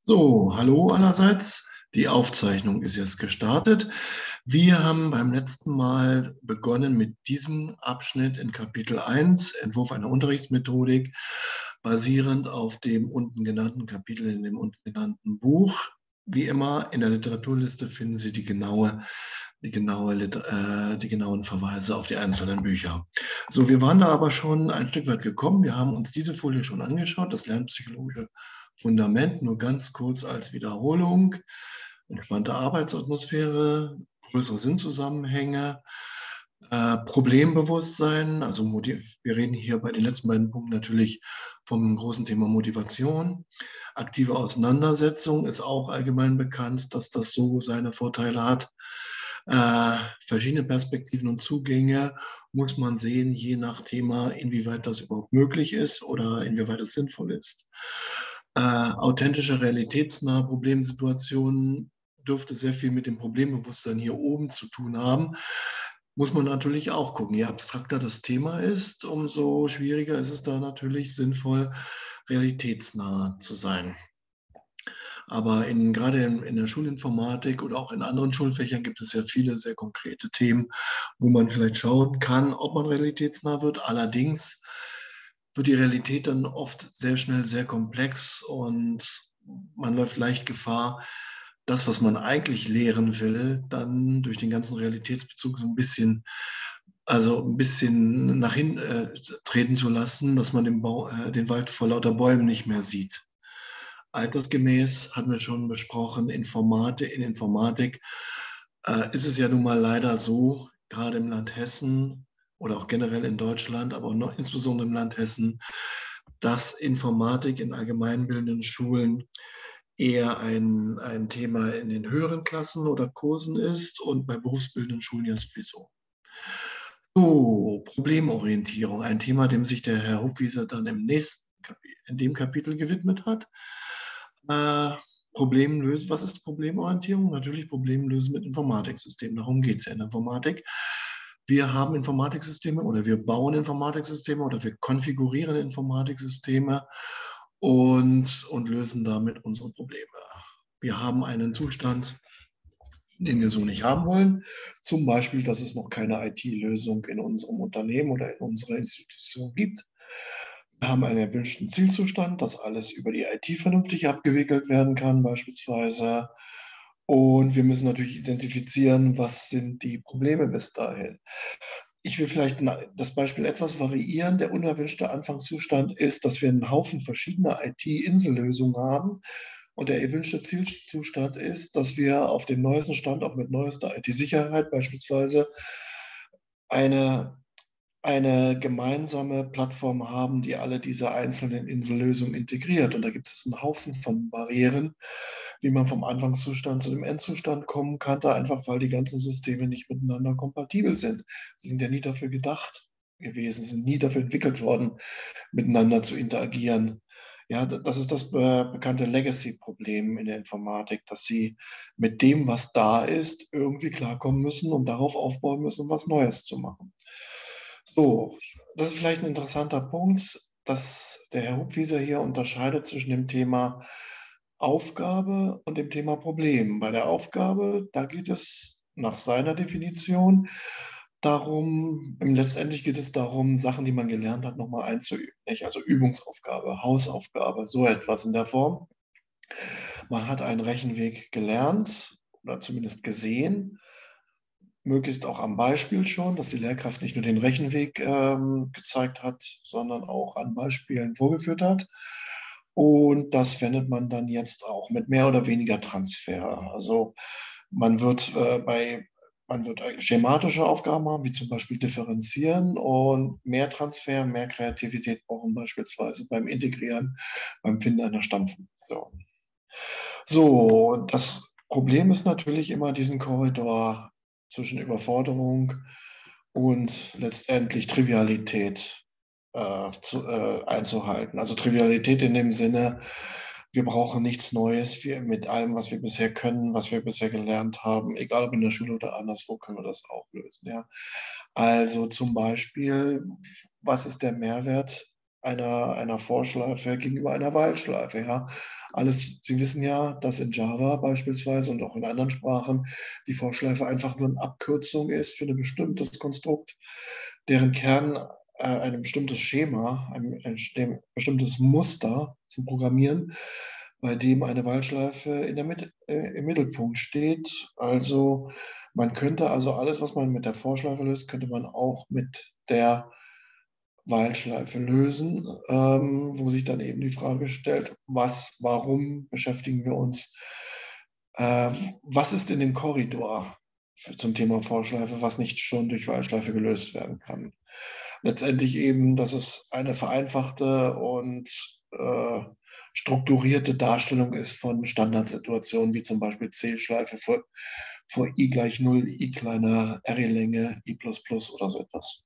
So, hallo allerseits. Die Aufzeichnung ist jetzt gestartet. Wir haben beim letzten Mal begonnen mit diesem Abschnitt in Kapitel 1, Entwurf einer Unterrichtsmethodik, basierend auf dem unten genannten Kapitel in dem unten genannten Buch. Wie immer in der Literaturliste finden Sie die genauen Verweise auf die einzelnen Bücher. So, wir waren da aber schon ein Stück weit gekommen. Wir haben uns diese Folie schon angeschaut, das lernpsychologische Fundament, nur ganz kurz als Wiederholung. Entspannte Arbeitsatmosphäre, größere Sinnzusammenhänge, Problembewusstsein, also wir reden hier bei den letzten beiden Punkten natürlich vom großen Thema Motivation. Aktive Auseinandersetzung ist auch allgemein bekannt, dass das so seine Vorteile hat. Verschiedene Perspektiven und Zugänge muss man sehen, je nach Thema, inwieweit das überhaupt möglich ist oder inwieweit es sinnvoll ist. Authentische, realitätsnahe Problemsituationen dürfte sehr viel mit dem Problembewusstsein hier oben zu tun haben. Muss man natürlich auch gucken. Je abstrakter das Thema ist, umso schwieriger ist es da natürlich sinnvoll, realitätsnah zu sein. Aber gerade in der Schulinformatik oder auch in anderen Schulfächern gibt es ja viele sehr konkrete Themen, wo man vielleicht schauen kann, ob man realitätsnah wird. Allerdings wird die Realität dann oft sehr schnell sehr komplex und man läuft leicht Gefahr, das, was man eigentlich lehren will, dann durch den ganzen Realitätsbezug so ein bisschen nach hinten treten zu lassen, dass man den Wald vor lauter Bäumen nicht mehr sieht. Altersgemäß hatten wir schon besprochen, in Informatik ist es ja nun mal leider so, gerade im Land Hessen oder auch generell in Deutschland, aber noch insbesondere im Land Hessen, dass Informatik in allgemeinbildenden Schulen eher ein Thema in den höheren Klassen oder Kursen ist und bei berufsbildenden Schulen ja sowieso. So, Problemorientierung, ein Thema, dem sich der Herr Hupwieser dann in dem Kapitel gewidmet hat. Problem lösen. Was ist Problemorientierung? Natürlich Problem lösen mit Informatiksystemen. Darum geht es ja in der Informatik. Wir haben Informatiksysteme oder wir bauen Informatiksysteme oder wir konfigurieren Informatiksysteme und lösen damit unsere Probleme. Wir haben einen Zustand, den wir so nicht haben wollen. Zum Beispiel, dass es noch keine IT-Lösung in unserem Unternehmen oder in unserer Institution gibt. Wir haben einen erwünschten Zielzustand, dass alles über die IT vernünftig abgewickelt werden kann, beispielsweise. Und wir müssen natürlich identifizieren, was sind die Probleme bis dahin. Ich will vielleicht das Beispiel etwas variieren. Der unerwünschte Anfangszustand ist, dass wir einen Haufen verschiedener IT-Insellösungen haben. Und der erwünschte Zielzustand ist, dass wir auf dem neuesten Stand, auch mit neuester IT-Sicherheit beispielsweise, eine gemeinsame Plattform haben, die alle diese einzelnen Insellösungen integriert. Und da gibt es einen Haufen von Barrieren, wie man vom Anfangszustand zu dem Endzustand kommen kann, da einfach weil die ganzen Systeme nicht miteinander kompatibel sind. Sie sind ja nie dafür gedacht gewesen, sind nie dafür entwickelt worden, miteinander zu interagieren. Ja, das ist das bekannte Legacy-Problem in der Informatik, dass sie mit dem, was da ist, irgendwie klarkommen müssen und darauf aufbauen müssen, um was Neues zu machen. So, das ist vielleicht ein interessanter Punkt, dass der Herr Hupwieser hier unterscheidet zwischen dem Thema Aufgabe und dem Thema Problem. Bei der Aufgabe, da geht es nach seiner Definition darum, letztendlich geht es darum, Sachen, die man gelernt hat, nochmal einzuüben. Nicht? Also Übungsaufgabe, Hausaufgabe, so etwas in der Form. Man hat einen Rechenweg gelernt oder zumindest gesehen, möglichst auch am Beispiel schon, dass die Lehrkraft nicht nur den Rechenweg gezeigt hat, sondern auch an Beispielen vorgeführt hat. Und das wendet man dann jetzt auch mit mehr oder weniger Transfer. Also man wird man wird schematische Aufgaben haben, wie zum Beispiel differenzieren und mehr Transfer, mehr Kreativität brauchen beispielsweise beim Integrieren, beim Finden einer Stammfunktion. So, das Problem ist natürlich immer diesen Korridor zwischen Überforderung und letztendlich Trivialität einzuhalten. Also Trivialität in dem Sinne, wir brauchen nichts Neues. Mit allem, was wir bisher können, was wir bisher gelernt haben, egal ob in der Schule oder anderswo, können wir das auch lösen. Ja? Also zum Beispiel, was ist der Mehrwert einer Vorschleife gegenüber einer While-Schleife. Ja. Sie wissen ja, dass in Java beispielsweise und auch in anderen Sprachen die Vorschleife einfach nur eine Abkürzung ist für ein bestimmtes Konstrukt, deren Kern ein bestimmtes Schema, ein bestimmtes Muster zum Programmieren, bei dem eine While-Schleife im Mittelpunkt steht. Also man könnte also alles, was man mit der Vorschleife löst, könnte man auch mit der While-Schleife lösen, wo sich dann eben die Frage stellt, warum beschäftigen wir uns, äh, was ist in dem Korridor zum Thema Vorschleife, was nicht schon durch While-Schleife gelöst werden kann. Letztendlich eben, dass es eine vereinfachte und strukturierte Darstellung ist von Standardsituationen, wie zum Beispiel C-Schleife vor i gleich 0, i kleiner Array-Länge, i++ oder so etwas.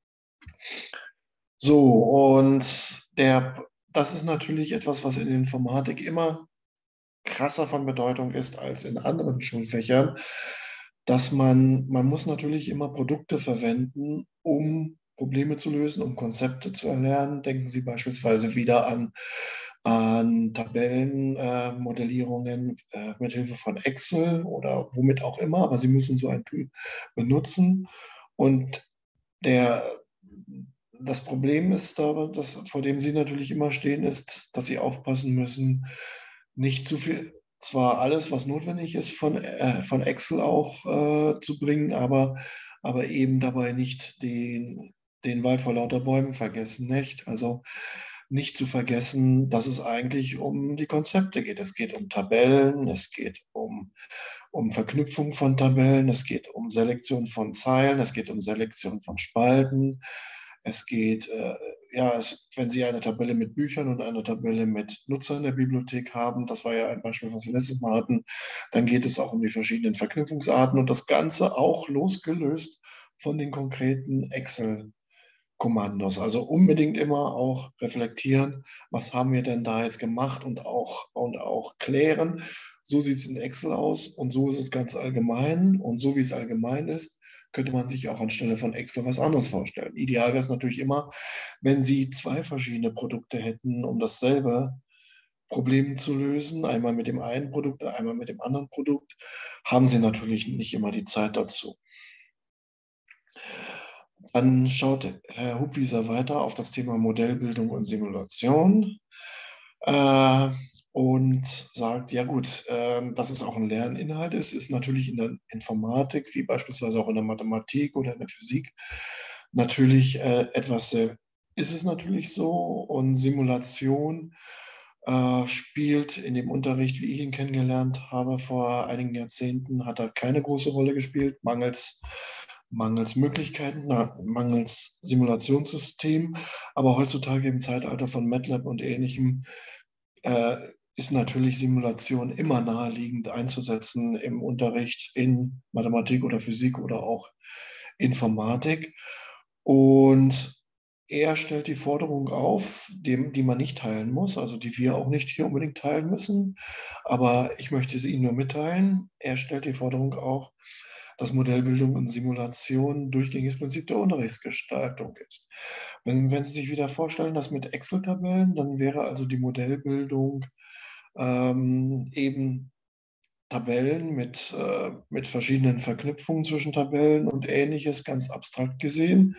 So, und das ist natürlich etwas, was in der Informatik immer krasser von Bedeutung ist als in anderen Schulfächern, dass man muss natürlich immer Produkte verwenden, um Probleme zu lösen, um Konzepte zu erlernen. Denken Sie beispielsweise wieder an Tabellenmodellierungen mithilfe von Excel oder womit auch immer, aber Sie müssen so ein Tool benutzen. Und der, das Problem ist da, vor dem Sie natürlich immer stehen, ist, dass Sie aufpassen müssen, nicht zu viel, zwar alles, was notwendig ist, von Excel auch zu bringen, aber eben dabei nicht den Wald vor lauter Bäumen vergessen, nicht? Also nicht zu vergessen, dass es eigentlich um die Konzepte geht. Es geht um Tabellen, es geht um Verknüpfung von Tabellen, es geht um Selektion von Zeilen, es geht um Selektion von Spalten, es geht, wenn Sie eine Tabelle mit Büchern und eine Tabelle mit Nutzern in der Bibliothek haben, das war ja ein Beispiel, was wir letztes Mal hatten, dann geht es auch um die verschiedenen Verknüpfungsarten und das Ganze auch losgelöst von den konkreten Excel-Kommandos. Also unbedingt immer auch reflektieren, was haben wir denn da jetzt gemacht und auch klären. So sieht es in Excel aus und so ist es ganz allgemein. Und so wie es allgemein ist, könnte man sich auch anstelle von Excel was anderes vorstellen. Ideal wäre es natürlich immer, wenn Sie zwei verschiedene Produkte hätten, um dasselbe Problem zu lösen. Einmal mit dem einen Produkt, einmal mit dem anderen Produkt. Haben Sie natürlich nicht immer die Zeit dazu. Dann schaut Herr Hubwieser weiter auf das Thema Modellbildung und Simulation und sagt, ja gut, dass es auch ein Lerninhalt ist natürlich in der Informatik, wie beispielsweise auch in der Mathematik oder in der Physik, natürlich ist es natürlich so. Und Simulation spielt in dem Unterricht, wie ich ihn kennengelernt habe vor einigen Jahrzehnten, hat er keine große Rolle gespielt, mangels Möglichkeiten, mangels Simulationssystem. Aber heutzutage im Zeitalter von MATLAB und Ähnlichem äh, ist natürlich Simulation immer naheliegend einzusetzen im Unterricht in Mathematik oder Physik oder auch Informatik. Und er stellt die Forderung auf, die man nicht teilen muss, also die wir auch nicht hier unbedingt teilen müssen. Aber ich möchte sie Ihnen nur mitteilen. Er stellt die Forderung auch, dass Modellbildung und Simulation durchgängiges Prinzip der Unterrichtsgestaltung ist. Wenn Sie sich wieder vorstellen, das mit Excel-Tabellen, dann wäre also die Modellbildung eben Tabellen mit verschiedenen Verknüpfungen zwischen Tabellen und Ähnliches, ganz abstrakt gesehen,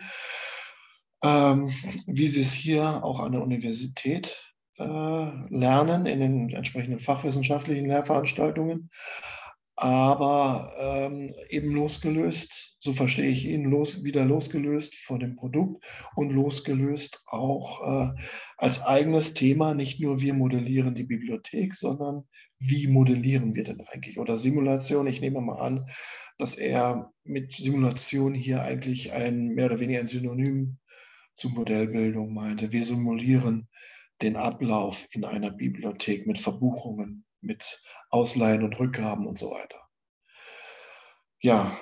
wie Sie es hier auch an der Universität lernen, in den entsprechenden fachwissenschaftlichen Lehrveranstaltungen, aber eben losgelöst, so verstehe ich ihn, wieder losgelöst von dem Produkt und losgelöst auch als eigenes Thema, nicht nur wir modellieren die Bibliothek, sondern wie modellieren wir denn eigentlich? Oder Simulation, ich nehme mal an, dass er mit Simulation hier eigentlich mehr oder weniger ein Synonym zur Modellbildung meinte. Wir simulieren den Ablauf in einer Bibliothek mit Verbuchungen, mit Ausleihen und Rückgaben und so weiter. Ja,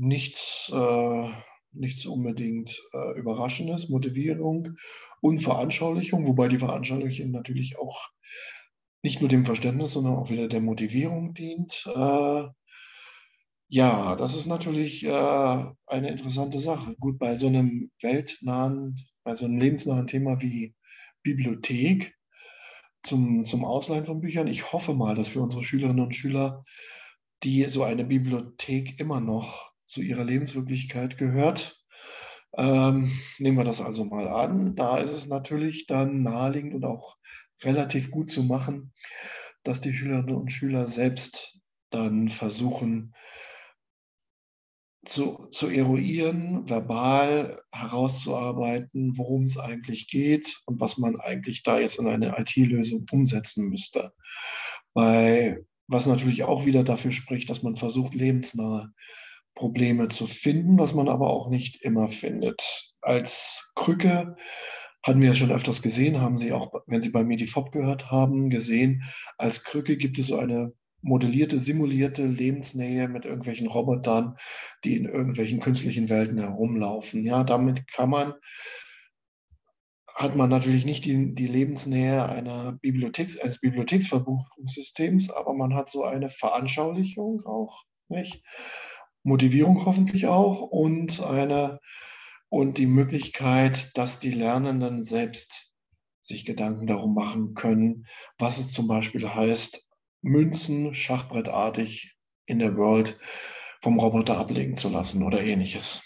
nichts unbedingt Überraschendes, Motivierung und Veranschaulichung, wobei die Veranschaulichung natürlich auch nicht nur dem Verständnis, sondern auch wieder der Motivierung dient. Ja, das ist natürlich eine interessante Sache. Gut, bei so einem bei so einem lebensnahen Thema wie Bibliothek zum Ausleihen von Büchern. Ich hoffe mal, dass für unsere Schülerinnen und Schüler, die so eine Bibliothek immer noch zu ihrer Lebenswirklichkeit gehört. Nehmen wir das also mal an. Da ist es natürlich dann naheliegend und auch relativ gut zu machen, dass die Schülerinnen und Schüler selbst dann versuchen zu eruieren, verbal herauszuarbeiten, worum es eigentlich geht und was man eigentlich da jetzt in eine IT-Lösung umsetzen müsste. Was natürlich auch wieder dafür spricht, dass man versucht, lebensnahe Probleme zu finden, was man aber auch nicht immer findet. Als Krücke hatten wir ja schon öfters gesehen, haben Sie auch, wenn Sie bei Medifop gehört haben, gesehen, als Krücke gibt es so eine modellierte, simulierte Lebensnähe mit irgendwelchen Robotern, die in irgendwelchen künstlichen Welten herumlaufen. Ja, damit hat man natürlich nicht die Lebensnähe eines Bibliotheksverbuchungssystems, aber man hat so eine Veranschaulichung auch, nicht? Motivierung hoffentlich auch und die Möglichkeit, dass die Lernenden selbst sich Gedanken darum machen können, was es zum Beispiel heißt, Münzen schachbrettartig in der World vom Roboter ablegen zu lassen oder ähnliches.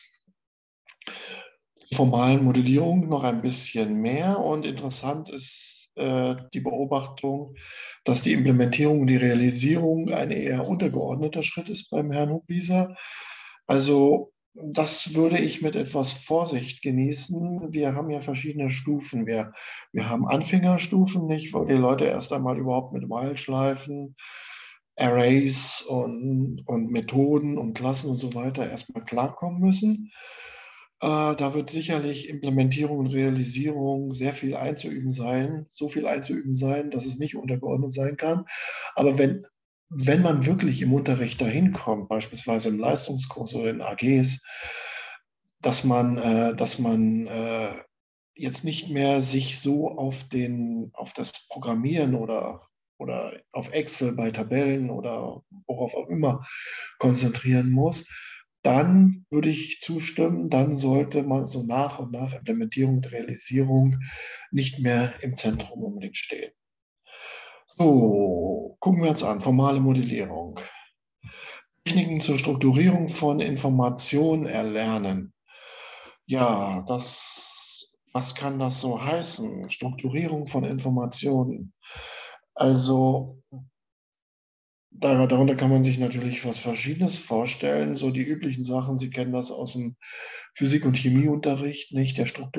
Formalen Modellierung noch ein bisschen mehr und interessant ist die Beobachtung, dass die Implementierung und die Realisierung ein eher untergeordneter Schritt ist beim Herrn Hubwieser. Also das würde ich mit etwas Vorsicht genießen. Wir haben ja verschiedene Stufen. Wir haben Anfängerstufen, nicht, wo die Leute erst einmal überhaupt mit While-Schleifen, Arrays und Methoden und Klassen und so weiter erstmal klarkommen müssen. Da wird sicherlich Implementierung und Realisierung sehr viel einzuüben sein, so viel einzuüben sein, dass es nicht untergeordnet sein kann. Aber wenn man wirklich im Unterricht dahin kommt, beispielsweise im Leistungskurs oder in AGs, dass man jetzt nicht mehr sich so auf das Programmieren oder auf Excel bei Tabellen oder worauf auch immer konzentrieren muss, dann würde ich zustimmen, dann sollte man so nach und nach Implementierung und Realisierung nicht mehr im Zentrum unbedingt stehen. So, gucken wir uns an, formale Modellierung. Techniken zur Strukturierung von Informationen erlernen. Ja, was kann das so heißen? Strukturierung von Informationen. Also darunter kann man sich natürlich was Verschiedenes vorstellen. So die üblichen Sachen, Sie kennen das aus dem Physik- und Chemieunterricht, nicht?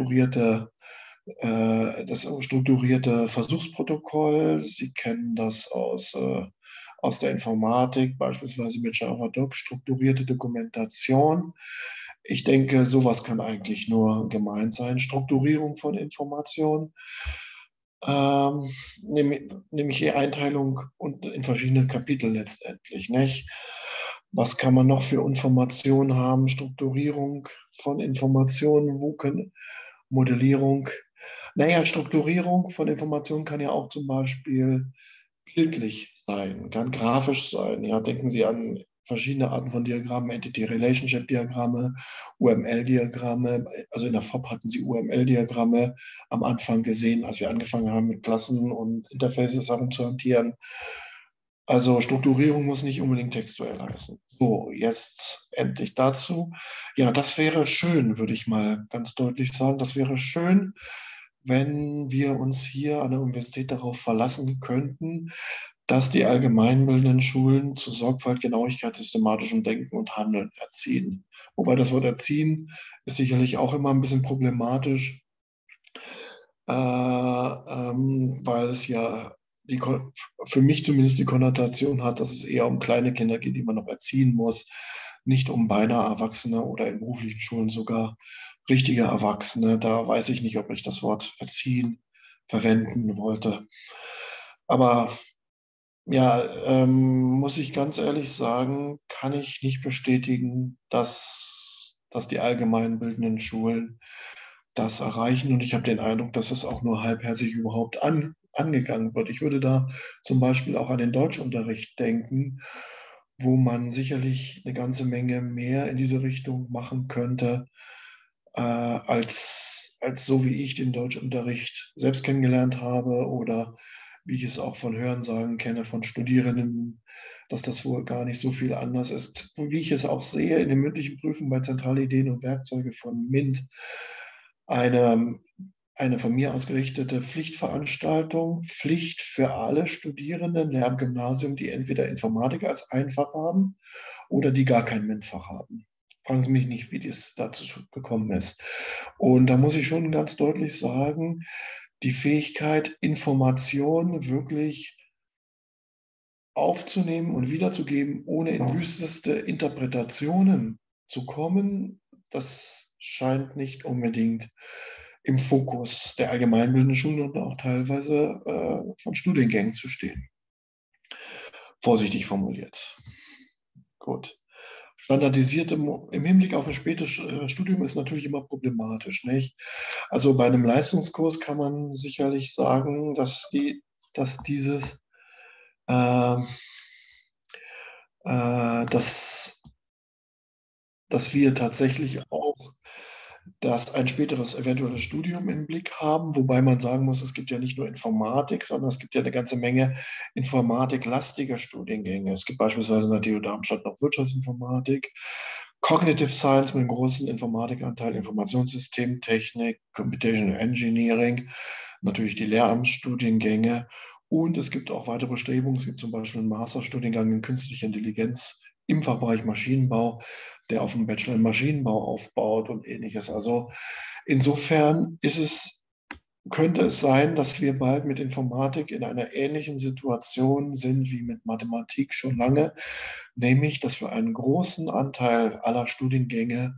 Das strukturierte Versuchsprotokoll. Sie kennen das aus der Informatik, beispielsweise mit JavaDoc, strukturierte Dokumentation. Ich denke, sowas kann eigentlich nur gemeint sein. Strukturierung von Informationen, ähm, nämlich die Einteilung und in verschiedene Kapitel letztendlich, nicht? Was kann man noch für Informationen haben? Strukturierung von Informationen, Modellierung. Naja, Strukturierung von Informationen kann ja auch zum Beispiel bildlich sein, kann grafisch sein. Ja, denken Sie an verschiedene Arten von Diagrammen, Entity-Relationship-Diagramme, UML-Diagramme. Also in der FOP hatten Sie UML-Diagramme am Anfang gesehen, als wir angefangen haben, mit Klassen und Interfaces herumzuhantieren. Also Strukturierung muss nicht unbedingt textuell heißen. So, jetzt endlich dazu. Ja, das wäre schön, würde ich mal ganz deutlich sagen. Das wäre schön, wenn wir uns hier an der Universität darauf verlassen könnten, dass die allgemeinbildenden Schulen zu Sorgfalt, Genauigkeit, systematischem Denken und Handeln erziehen. Wobei das Wort erziehen ist sicherlich auch immer ein bisschen problematisch, weil es ja für mich zumindest die Konnotation hat, dass es eher um kleine Kinder geht, die man noch erziehen muss, nicht um beinahe Erwachsene oder in beruflichen Schulen sogar richtige Erwachsene. Da weiß ich nicht, ob ich das Wort erziehen verwenden wollte. Aber ja, muss ich ganz ehrlich sagen, kann ich nicht bestätigen, dass die allgemeinbildenden Schulen das erreichen. Und ich habe den Eindruck, dass es auch nur halbherzig überhaupt angegangen wird. Ich würde da zum Beispiel auch an den Deutschunterricht denken, wo man sicherlich eine ganze Menge mehr in diese Richtung machen könnte, als so, wie ich den Deutschunterricht selbst kennengelernt habe oder wie ich es auch von Hörensagen kenne von Studierenden, dass das wohl gar nicht so viel anders ist. Und wie ich es auch sehe in den mündlichen Prüfungen bei Zentrale Ideen und Werkzeuge von MINT, eine, eine von mir ausgerichtete Pflichtveranstaltung, Pflicht für alle Studierenden, Lehramtsgymnasium, die entweder Informatik als Einfach haben oder die gar kein MINT-Fach haben. Fragen Sie mich nicht, wie das dazu gekommen ist. Und da muss ich schon ganz deutlich sagen, die Fähigkeit, Information wirklich aufzunehmen und wiederzugeben, ohne in wüsteste Interpretationen zu kommen, das scheint nicht unbedingt im Fokus der allgemeinbildenden Schulen und auch teilweise von Studiengängen zu stehen. Vorsichtig formuliert. Gut. Standardisiert im Hinblick auf ein spätes Studium ist natürlich immer problematisch, nicht? Also bei einem Leistungskurs kann man sicherlich sagen, dass dieses, äh, dass wir tatsächlich auch ein späteres eventuelles Studium im Blick haben, wobei man sagen muss, es gibt ja nicht nur Informatik, sondern es gibt ja eine ganze Menge informatiklastiger Studiengänge. Es gibt beispielsweise in der TU Darmstadt noch Wirtschaftsinformatik, Cognitive Science mit einem großen Informatikanteil, Informationssystemtechnik, Computational Engineering, natürlich die Lehramtsstudiengänge. Und es gibt auch weitere Bestrebungen. Es gibt zum Beispiel einen Masterstudiengang in künstlicher Intelligenz im Fachbereich Maschinenbau, der auf dem Bachelor in Maschinenbau aufbaut und ähnliches. Also insofern könnte es sein, dass wir bald mit Informatik in einer ähnlichen Situation sind wie mit Mathematik schon lange, nämlich dass für einen großen Anteil aller Studiengänge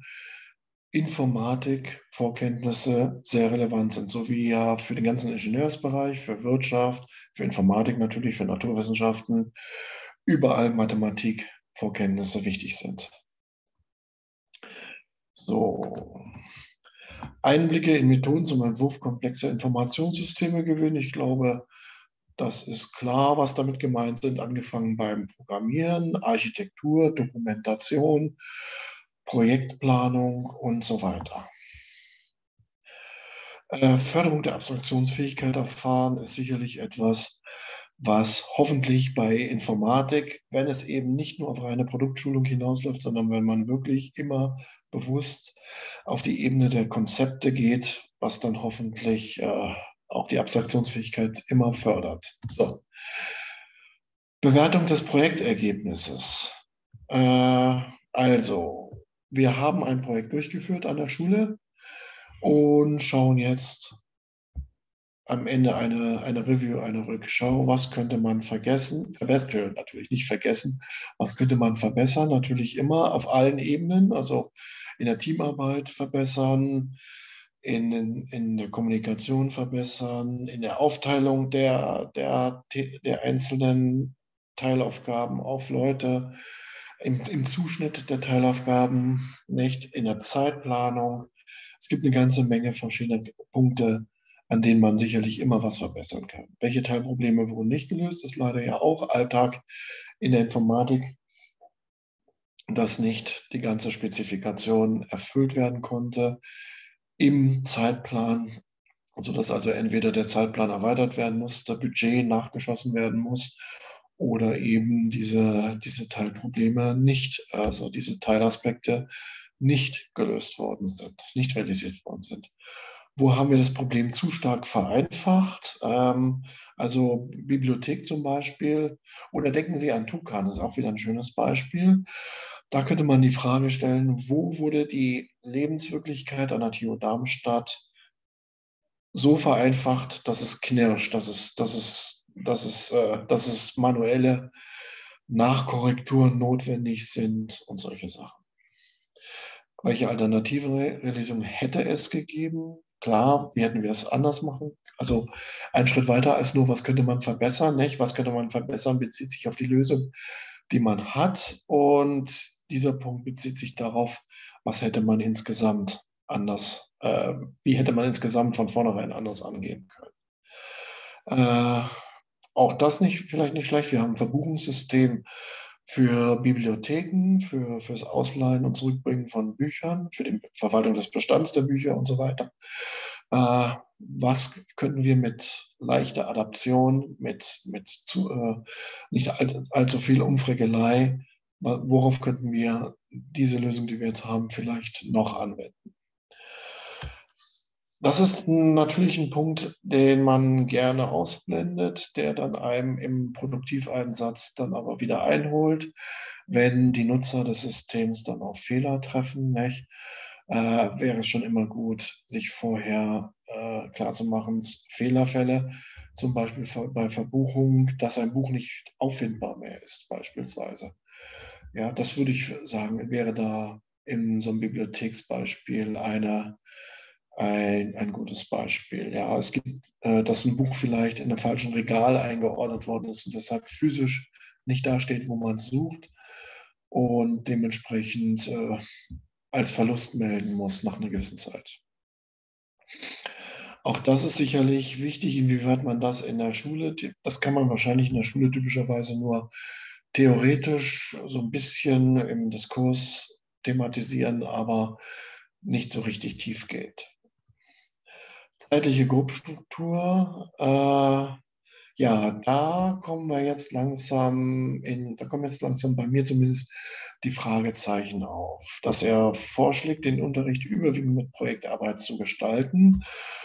Informatik-Vorkenntnisse sehr relevant sind, so wie ja für den ganzen Ingenieursbereich, für Wirtschaft, für Informatik natürlich, für Naturwissenschaften, überall Mathematik-Vorkenntnisse wichtig sind. So, Einblicke in Methoden zum Entwurf komplexer Informationssysteme gewinnen. Ich glaube, das ist klar, was damit gemeint sind, angefangen beim Programmieren, Architektur, Dokumentation, Projektplanung und so weiter. Förderung der Abstraktionsfähigkeit erfahren ist sicherlich etwas, was hoffentlich bei Informatik, wenn es eben nicht nur auf reine Produktschulung hinausläuft, sondern wenn man wirklich immer bewusst auf die Ebene der Konzepte geht, was dann hoffentlich auch die Abstraktionsfähigkeit immer fördert. So. Bewertung des Projektergebnisses. Also, wir haben ein Projekt durchgeführt an der Schule und schauen jetzt am Ende eine Review, eine Rückschau. Was könnte man verbessern? Natürlich nicht vergessen. Was könnte man verbessern? Natürlich immer auf allen Ebenen, also in der Teamarbeit verbessern, in der Kommunikation verbessern, in der Aufteilung der einzelnen Teilaufgaben auf Leute, im Zuschnitt der Teilaufgaben, nicht in der Zeitplanung. Es gibt eine ganze Menge verschiedener Punkte, an denen man sicherlich immer was verbessern kann. Welche Teilprobleme wurden nicht gelöst? Das ist leider ja auch Alltag in der Informatik, dass nicht die ganze Spezifikation erfüllt werden konnte im Zeitplan, sodass also entweder der Zeitplan erweitert werden muss, das Budget nachgeschossen werden muss oder eben diese Teilprobleme nicht, also diese Teilaspekte nicht gelöst worden sind, nicht realisiert worden sind. Wo haben wir das Problem zu stark vereinfacht? Also Bibliothek zum Beispiel. Oder denken Sie an Tukan, das ist auch wieder ein schönes Beispiel. Da könnte man die Frage stellen, wo wurde die Lebenswirklichkeit an der TU Darmstadt so vereinfacht, dass es knirscht, dass es manuelle Nachkorrekturen notwendig sind und solche Sachen. Welche alternative Lösung hätte es gegeben? Klar, wie hätten wir es anders machen? Also einen Schritt weiter als nur, was könnte man verbessern, nicht? Was könnte man verbessern, bezieht sich auf die Lösung, die man hat. Und dieser Punkt bezieht sich darauf, was hätte man insgesamt anders, wie hätte man insgesamt von vornherein anders angehen können. Auch das vielleicht nicht schlecht. Wir haben ein Verbuchungssystem für Bibliotheken, fürs Ausleihen und Zurückbringen von Büchern, für die Verwaltung des Bestands der Bücher und so weiter. Was könnten wir mit leichter Adaption, nicht allzu viel Umfrickelei, worauf könnten wir diese Lösung, die wir jetzt haben, vielleicht noch anwenden? Das ist natürlich ein Punkt, den man gerne ausblendet, der dann einem im Produktiveinsatz dann aber wieder einholt, wenn die Nutzer des Systems dann auf Fehler treffen, nicht? Wäre es schon immer gut, sich vorher klarzumachen, Fehlerfälle, zum Beispiel bei Verbuchung, dass ein Buch nicht auffindbar mehr ist, beispielsweise. Ja, das würde ich sagen, wäre da in so einem Bibliotheksbeispiel ein gutes Beispiel. Ja, es gibt, dass ein Buch vielleicht in einem falschen Regal eingeordnet worden ist und deshalb physisch nicht dasteht, wo man es sucht und dementsprechend als Verlust melden muss nach einer gewissen Zeit. Auch das ist sicherlich wichtig, inwieweit man das in der Schule, das kann man wahrscheinlich in der Schule typischerweise nur theoretisch so ein bisschen im Diskurs thematisieren, aber nicht so richtig tief geht. Zeitliche Grobstruktur, ja, da kommen jetzt langsam bei mir zumindest die Fragezeichen auf, dass er vorschlägt, den Unterricht überwiegend mit Projektarbeit zu gestalten.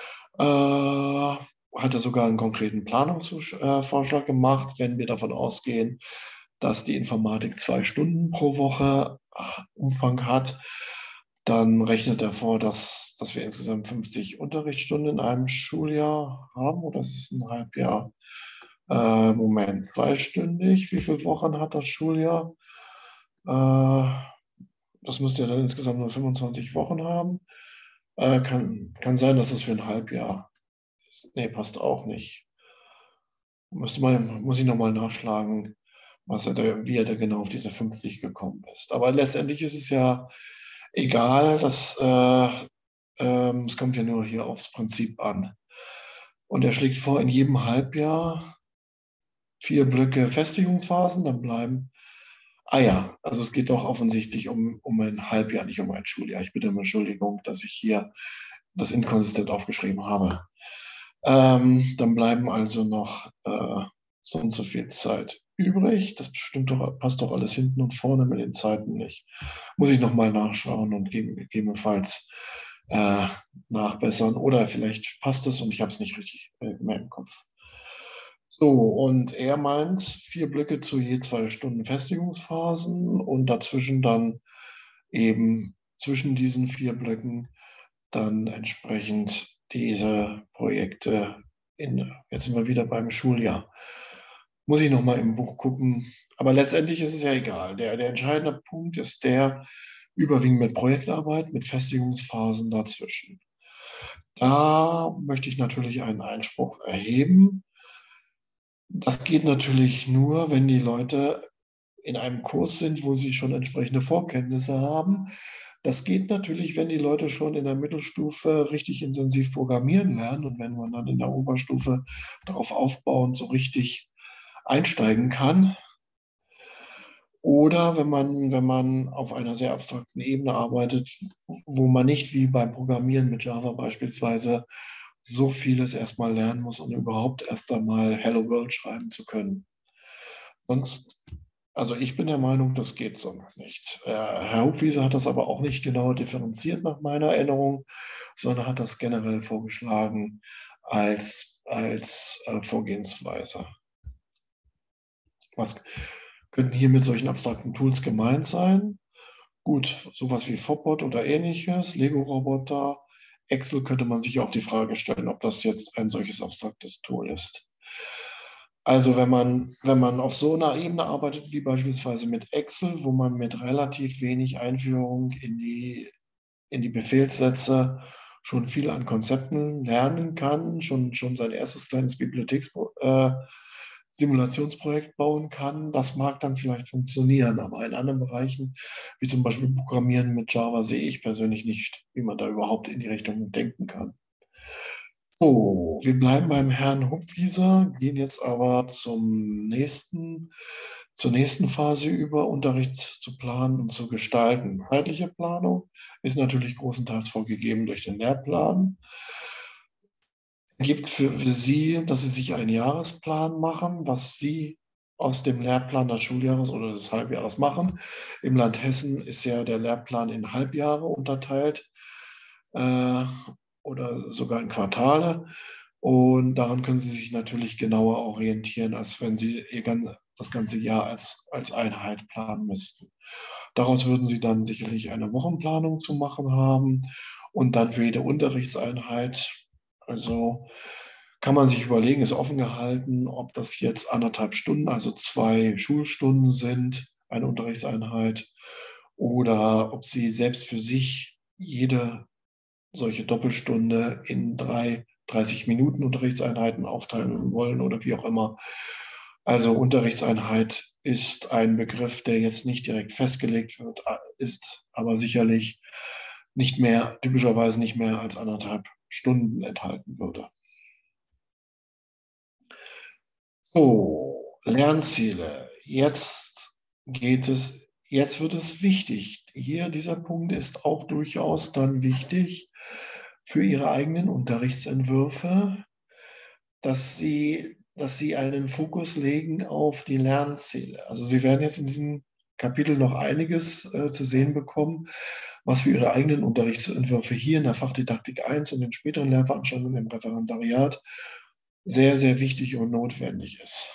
Hat er sogar einen konkreten Planungsvorschlag gemacht, wenn wir davon ausgehen, dass die Informatik 2 Stunden pro Woche Umfang hat. Dann rechnet er vor, dass wir insgesamt 50 Unterrichtsstunden in einem Schuljahr haben, oder ist es ein Halbjahr? Moment, zweistündig. Wie viele Wochen hat das Schuljahr? Das müsste ja dann insgesamt nur 25 Wochen haben. Kann sein, dass es für ein Halbjahr ist. Nee, passt auch nicht. Muss ich nochmal nachschlagen, wie er da genau auf diese 50 gekommen ist. Aber letztendlich ist es ja egal, es kommt ja nur hier aufs Prinzip an. Und er schlägt vor, in jedem Halbjahr 4 Blöcke Festigungsphasen, dann bleiben. Ah ja, also es geht doch offensichtlich um ein Halbjahr, nicht um ein Schuljahr. Ich bitte um Entschuldigung, dass ich hier das inkonsistent aufgeschrieben habe. Dann bleiben also noch so und so viel Zeit übrig. Das passt doch alles hinten und vorne mit den Zeiten nicht. Muss ich nochmal nachschauen und gegebenenfalls nachbessern. Oder vielleicht passt es und ich habe es nicht richtig mehr im Kopf. So, und er meint 4 Blöcke zu je 2 Stunden Festigungsphasen und dazwischen dann eben zwischen diesen 4 Blöcken dann entsprechend diese Projekte jetzt sind wir wieder beim Schuljahr. Muss ich nochmal im Buch gucken. Aber letztendlich ist es ja egal. Der entscheidende Punkt ist der, überwiegend mit Projektarbeit, mit Festigungsphasen dazwischen. Da möchte ich natürlich einen Einspruch erheben. Das geht natürlich nur, wenn die Leute in einem Kurs sind, wo sie schon entsprechende Vorkenntnisse haben. Das geht natürlich, wenn die Leute schon in der Mittelstufe richtig intensiv programmieren lernen und wenn man dann in der Oberstufe darauf aufbauend so richtig einsteigen kann. Oder wenn man auf einer sehr abstrakten Ebene arbeitet, wo man nicht wie beim Programmieren mit Java beispielsweise so vieles erstmal lernen muss, um überhaupt erst einmal Hello World schreiben zu können. Sonst, also ich bin der Meinung, das geht so nicht. Herr Hubwieser hat das aber auch nicht genau differenziert nach meiner Erinnerung, sondern hat das generell vorgeschlagen als Vorgehensweise. Was könnten hier mit solchen abstrakten Tools gemeint sein? Gut, sowas wie Fopbot oder ähnliches, Lego-Roboter. Excel könnte man sich auch die Frage stellen, ob das jetzt ein solches abstraktes Tool ist. Also wenn man auf so einer Ebene arbeitet, wie beispielsweise mit Excel, wo man mit relativ wenig Einführung in die Befehlssätze schon viel an Konzepten lernen kann, schon sein erstes kleines Simulationsprojekt bauen kann, das mag dann vielleicht funktionieren, aber in anderen Bereichen, wie zum Beispiel Programmieren mit Java, sehe ich persönlich nicht, wie man da überhaupt in die Richtung denken kann. So, wir bleiben beim Herrn Hubwieser, gehen jetzt aber zur nächsten Phase über, Unterricht zu planen und zu gestalten. Zeitliche Planung ist natürlich großenteils vorgegeben durch den Lehrplan. gibt für Sie, dass Sie sich einen Jahresplan machen, was Sie aus dem Lehrplan des Schuljahres oder des Halbjahres machen. Im Land Hessen ist ja der Lehrplan in Halbjahre unterteilt äh, oder sogar in Quartale. Und daran können Sie sich natürlich genauer orientieren, als wenn Sie das ganze Jahr als Einheit planen müssten. Daraus würden Sie dann sicherlich eine Wochenplanung zu machen haben und dann für jede Unterrichtseinheit. Also kann man sich überlegen, ist offen gehalten, ob das jetzt 1,5 Stunden, also 2 Schulstunden sind, eine Unterrichtseinheit, oder ob Sie selbst für sich jede solche Doppelstunde in 30 Minuten Unterrichtseinheiten aufteilen wollen oder wie auch immer. Also Unterrichtseinheit ist ein Begriff, der jetzt nicht direkt festgelegt wird, ist aber sicherlich typischerweise nicht mehr als 1,5 Stunden enthalten würde. So, Lernziele. Jetzt wird es wichtig. Hier, dieser Punkt ist auch durchaus dann wichtig für Ihre eigenen Unterrichtsentwürfe, dass Sie einen Fokus legen auf die Lernziele. Also Sie werden jetzt in diesem Kapitel noch einiges zu sehen bekommen, was für Ihre eigenen Unterrichtsentwürfe hier in der Fachdidaktik 1 und den späteren Lehrveranstaltungen im Referendariat sehr, sehr wichtig und notwendig ist.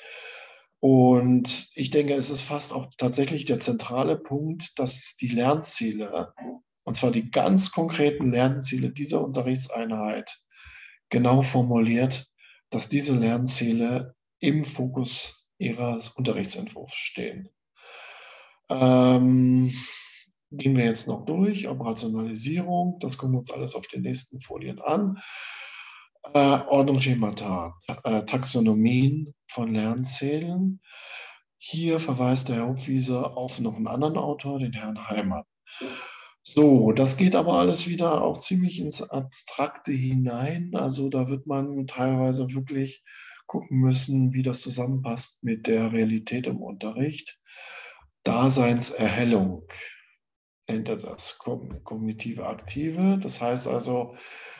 Und ich denke, es ist fast auch tatsächlich der zentrale Punkt, dass die Lernziele, und zwar die ganz konkreten Lernziele dieser Unterrichtseinheit, genau formuliert, dass diese Lernziele im Fokus Ihres Unterrichtsentwurfs stehen. Gehen wir jetzt noch durch. Operationalisierung, das gucken wir uns alles auf den nächsten Folien an. Ordnungsschemata, Taxonomien von Lernzielen. Hier verweist der Herr Hupfwieser auf noch einen anderen Autor, den Herrn Heimann. So, das geht aber alles wieder auch ziemlich ins Abstrakte hinein. Also da wird man teilweise wirklich gucken müssen, wie das zusammenpasst mit der Realität im Unterricht. Daseinserhellung nennt er das, kognitive Aktive. Das heißt also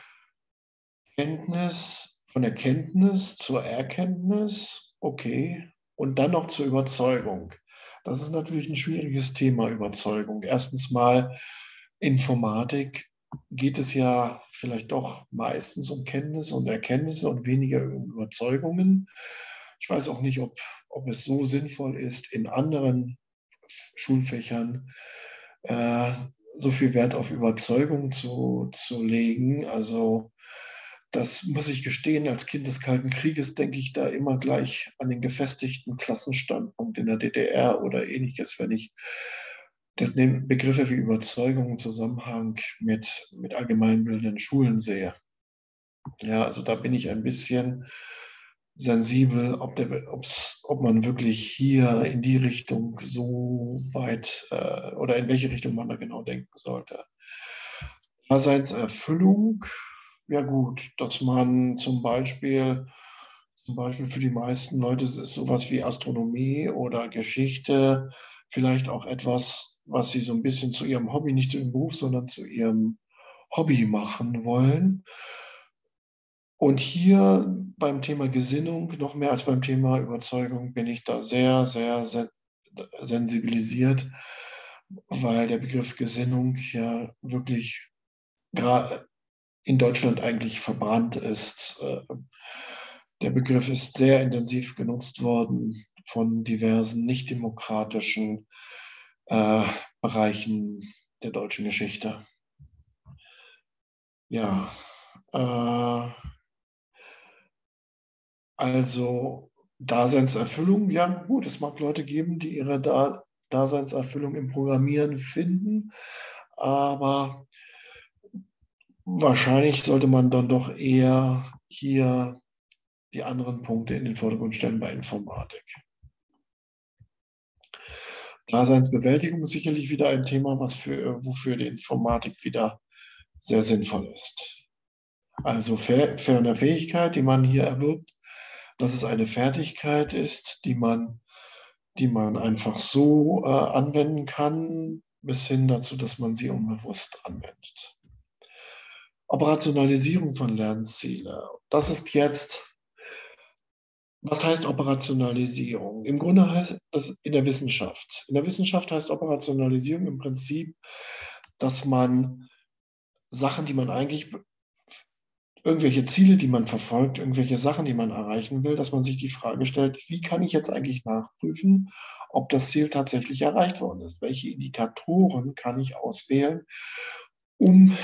von Erkenntnis zur Erkenntnis, okay, und dann noch zur Überzeugung. Das ist natürlich ein schwieriges Thema, Überzeugung. Erstens mal, Informatik geht es ja vielleicht doch meistens um Kenntnisse und Erkenntnisse und weniger um Überzeugungen. Ich weiß auch nicht, ob es so sinnvoll ist, in anderen Schulfächern äh, so viel Wert auf Überzeugung zu legen. Also das muss ich gestehen, als Kind des Kalten Krieges denke ich da immer gleich an den gefestigten Klassenstandpunkt in der DDR oder ähnliches, wenn ich Begriffe wie Überzeugung im Zusammenhang mit allgemeinbildenden Schulen sehe. Ja, also da bin ich ein bisschen sensibel, ob man wirklich hier in die Richtung so weit oder in welche Richtung man da genau denken sollte. Daseinserfüllung, ja gut, dass man zum Beispiel für die meisten Leute ist sowas wie Astronomie oder Geschichte vielleicht auch etwas, was sie so ein bisschen zu ihrem Hobby, nicht zu ihrem Beruf, sondern zu ihrem Hobby machen wollen. Und hier beim Thema Gesinnung, noch mehr als beim Thema Überzeugung, bin ich da sehr, sehr sensibilisiert, weil der Begriff Gesinnung ja wirklich gerade in Deutschland eigentlich verbrannt ist. Der Begriff ist sehr intensiv genutzt worden von diversen nicht-demokratischen äh, Bereichen der deutschen Geschichte. Ja, also Daseinserfüllung, ja gut, es mag Leute geben, die ihre Daseinserfüllung im Programmieren finden, aber wahrscheinlich sollte man dann doch eher hier die anderen Punkte in den Vordergrund stellen bei Informatik. Daseinsbewältigung ist sicherlich wieder ein Thema, wofür die Informatik wieder sehr sinnvoll ist. Also für eine Fähigkeit, die man hier erwirbt, dass es eine Fertigkeit ist, die man einfach so anwenden kann, bis hin dazu, dass man sie unbewusst anwendet. Operationalisierung von Lernziele. Das ist jetzt, was heißt Operationalisierung? Im Grunde heißt das in der Wissenschaft. In der Wissenschaft heißt Operationalisierung im Prinzip, dass man Sachen, die man eigentlich, irgendwelche Ziele, die man verfolgt, irgendwelche Sachen, die man erreichen will, dass man sich die Frage stellt, wie kann ich jetzt eigentlich nachprüfen, ob das Ziel tatsächlich erreicht worden ist? Welche Indikatoren kann ich auswählen, um,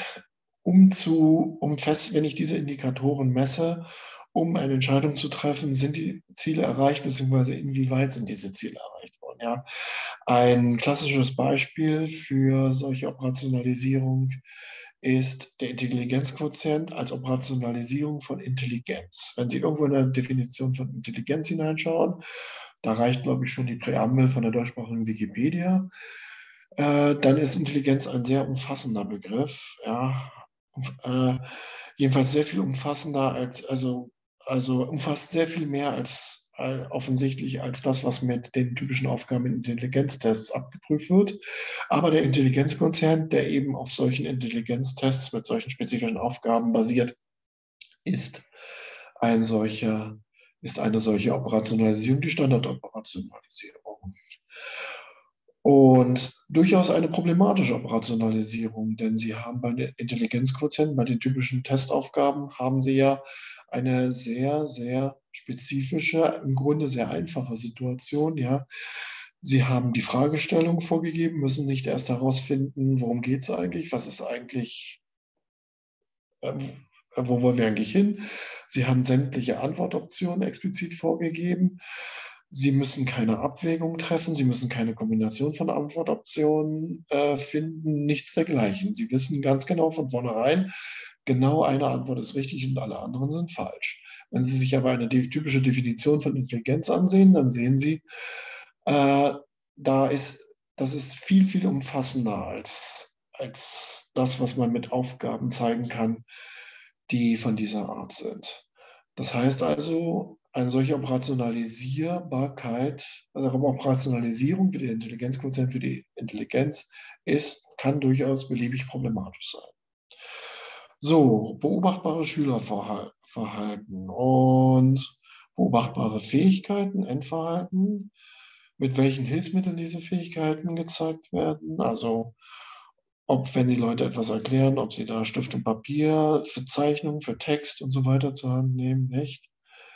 wenn ich diese Indikatoren messe, um eine Entscheidung zu treffen, sind die Ziele erreicht, beziehungsweise inwieweit sind diese Ziele erreicht worden? Ja. Ein klassisches Beispiel für solche Operationalisierung ist der Intelligenzquotient als Operationalisierung von Intelligenz. Wenn Sie irgendwo in eine Definition von Intelligenz hineinschauen, da reicht, glaube ich, schon die Präambel von der deutschsprachigen Wikipedia, dann ist Intelligenz ein sehr umfassender Begriff. Ja. Jedenfalls sehr viel umfassender also umfasst sehr viel mehr als offensichtlich als das, was mit den typischen Aufgaben in Intelligenztests abgeprüft wird. Aber der Intelligenzquotient, der eben auf solchen Intelligenztests mit solchen spezifischen Aufgaben basiert, ist ein solcher, ist eine solche Operationalisierung, die Standardoperationalisierung. Und durchaus eine problematische Operationalisierung, denn Sie haben bei den Intelligenzquotienten, bei den typischen Testaufgaben, haben Sie ja eine sehr, sehr spezifische, im Grunde sehr einfache Situation. Ja. Sie haben die Fragestellung vorgegeben, müssen nicht erst herausfinden, worum geht es eigentlich, was ist eigentlich, äh, wo wollen wir eigentlich hin. Sie haben sämtliche Antwortoptionen explizit vorgegeben. Sie müssen keine Abwägung treffen, Sie müssen keine Kombination von Antwortoptionen finden, nichts dergleichen. Sie wissen ganz genau von vornherein, genau eine Antwort ist richtig und alle anderen sind falsch. Wenn Sie sich aber eine typische Definition von Intelligenz ansehen, dann sehen Sie, äh, das ist viel, viel umfassender als das, was man mit Aufgaben zeigen kann, die von dieser Art sind. Das heißt also, eine solche Operationalisierbarkeit, also Operationalisierung für die Intelligenzquotient für die Intelligenz kann durchaus beliebig problematisch sein. So, beobachtbare Schülerverhalten und beobachtbare Fähigkeiten, Endverhalten, mit welchen Hilfsmitteln diese Fähigkeiten gezeigt werden. Also ob, wenn die Leute etwas erklären, ob sie da Stift und Papier für Zeichnungen, für Text und so weiter zur Hand nehmen, nicht?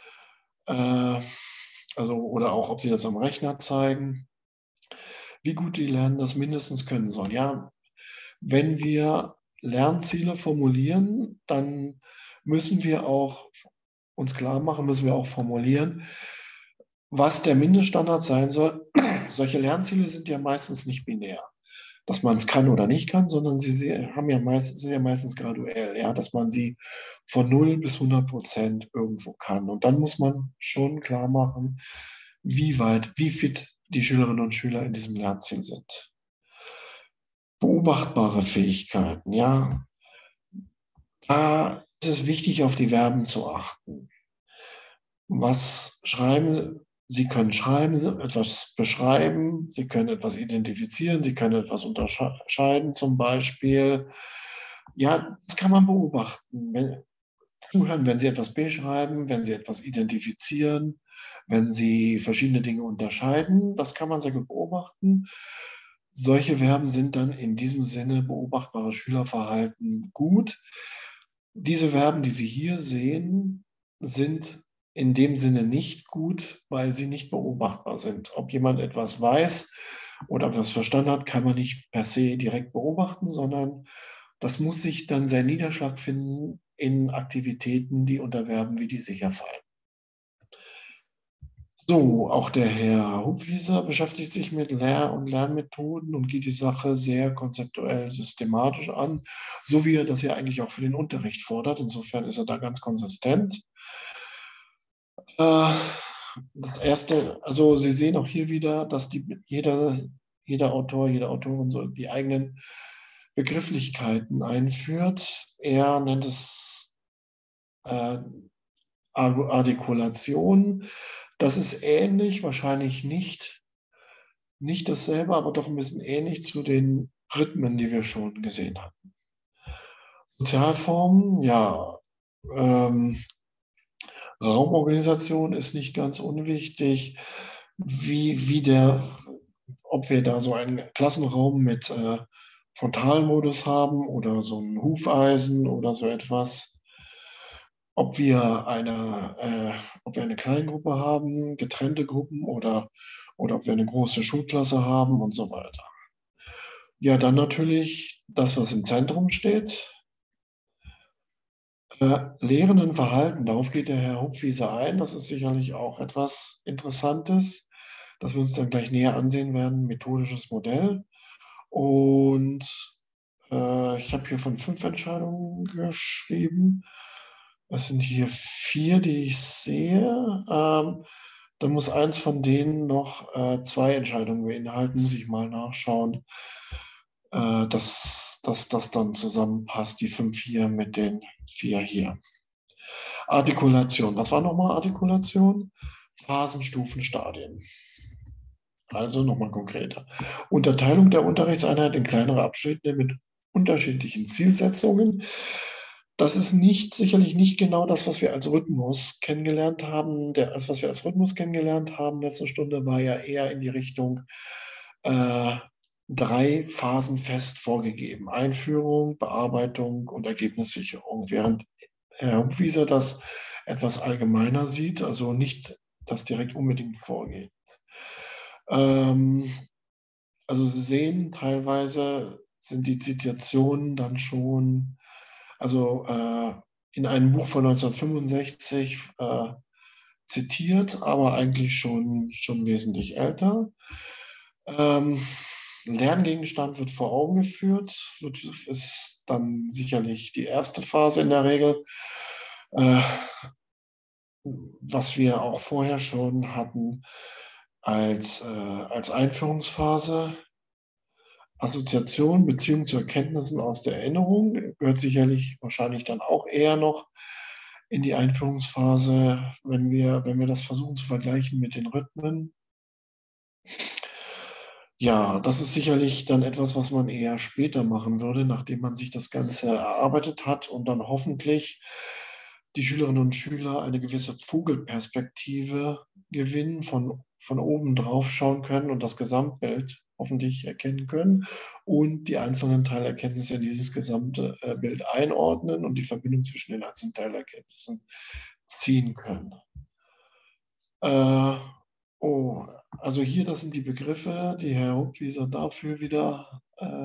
Also, oder auch, ob sie das am Rechner zeigen, wie gut die lernen, das mindestens können sollen. Ja, wenn wir Lernziele formulieren, dann müssen wir auch uns klar machen, müssen wir auch formulieren, was der Mindeststandard sein soll. Solche Lernziele sind ja meistens nicht binär, dass man es kann oder nicht kann, sondern sind ja meistens graduell, ja, dass man sie von 0 bis 100% irgendwo kann. Und dann muss man schon klar machen, wie fit die Schülerinnen und Schüler in diesem Lernziel sind. Beobachtbare Fähigkeiten, ja. Da ist es wichtig, auf die Verben zu achten. Was schreiben Sie? Sie können schreiben, etwas beschreiben, Sie können etwas identifizieren, Sie können etwas unterscheiden, zum Beispiel. Ja, das kann man beobachten. Zuhören, wenn Sie etwas beschreiben, wenn Sie etwas identifizieren, wenn Sie verschiedene Dinge unterscheiden, das kann man sehr gut beobachten. Solche Verben sind dann in diesem Sinne beobachtbare Schülerverhalten gut. Diese Verben, die Sie hier sehen, sind in dem Sinne nicht gut, weil sie nicht beobachtbar sind. Ob jemand etwas weiß oder etwas verstanden hat, kann man nicht per se direkt beobachten, sondern das muss sich dann seinen Niederschlag finden in Aktivitäten, die unter Verben wie die sicher fallen. So, auch der Herr Hupfwieser beschäftigt sich mit Lehr- und Lernmethoden und geht die Sache sehr konzeptuell systematisch an, so wie er das ja eigentlich auch für den Unterricht fordert. Insofern ist er da ganz konsistent. Das erste, also Sie sehen auch hier wieder, dass jeder Autor, jede Autorin so die eigenen Begrifflichkeiten einführt. Er nennt es Artikulation. Das ist ähnlich, wahrscheinlich nicht dasselbe, aber doch ein bisschen ähnlich zu den Rhythmen, die wir schon gesehen hatten. Sozialformen, ja. Ähm, Raumorganisation ist nicht ganz unwichtig. Ob wir da so einen Klassenraum mit Frontalmodus haben oder so ein Hufeisen oder so etwas. Ob wir eine Kleingruppe haben, getrennte Gruppen oder ob wir eine große Schulklasse haben und so weiter. Ja, dann natürlich das, was im Zentrum steht. Lehrendenverhalten, darauf geht der Herr Hupfwieser ein. Das ist sicherlich auch etwas Interessantes, das wir uns dann gleich näher ansehen werden, methodisches Modell. Und ich habe hier von 5 Entscheidungen geschrieben. Es sind hier 4, die ich sehe. Dann muss eins von denen noch 2 Entscheidungen beinhalten, muss ich mal nachschauen, dass das dann zusammenpasst, die 5 hier mit den 4 hier. Artikulation. Was war nochmal Artikulation? Phasen, Stufen, Stadien. Also nochmal konkreter. Unterteilung der Unterrichtseinheit in kleinere Abschnitte mit unterschiedlichen Zielsetzungen. Das ist sicherlich nicht genau das, was wir als Rhythmus kennengelernt haben. Was wir als Rhythmus kennengelernt haben, letzte Stunde, war ja eher in die Richtung 3 Phasen fest vorgegeben. Einführung, Bearbeitung und Ergebnissicherung. Während Herr Hupfwieser das etwas allgemeiner sieht, also nicht das direkt unbedingt vorgeht. Ähm, also Sie sehen, teilweise sind die Zitationen dann schon, also in einem Buch von 1965 zitiert, aber eigentlich schon wesentlich älter. Ähm, Lerngegenstand wird vor Augen geführt, ist dann sicherlich die erste Phase in der Regel. Was wir auch vorher schon hatten als Einführungsphase. Assoziation, Beziehung zu Erkenntnissen aus der Erinnerung gehört sicherlich wahrscheinlich dann auch eher noch in die Einführungsphase, wenn wir das versuchen zu vergleichen mit den Rhythmen. Ja, das ist sicherlich dann etwas, was man eher später machen würde, nachdem man sich das Ganze erarbeitet hat und dann hoffentlich die Schülerinnen und Schüler eine gewisse Vogelperspektive gewinnen, von oben drauf schauen können und das Gesamtbild hoffentlich erkennen können und die einzelnen Teilerkenntnisse in dieses gesamte Bild einordnen und die Verbindung zwischen den einzelnen Teilerkenntnissen ziehen können. Äh, oh, also hier, das sind die Begriffe, die Herr Hupfwieser dafür wieder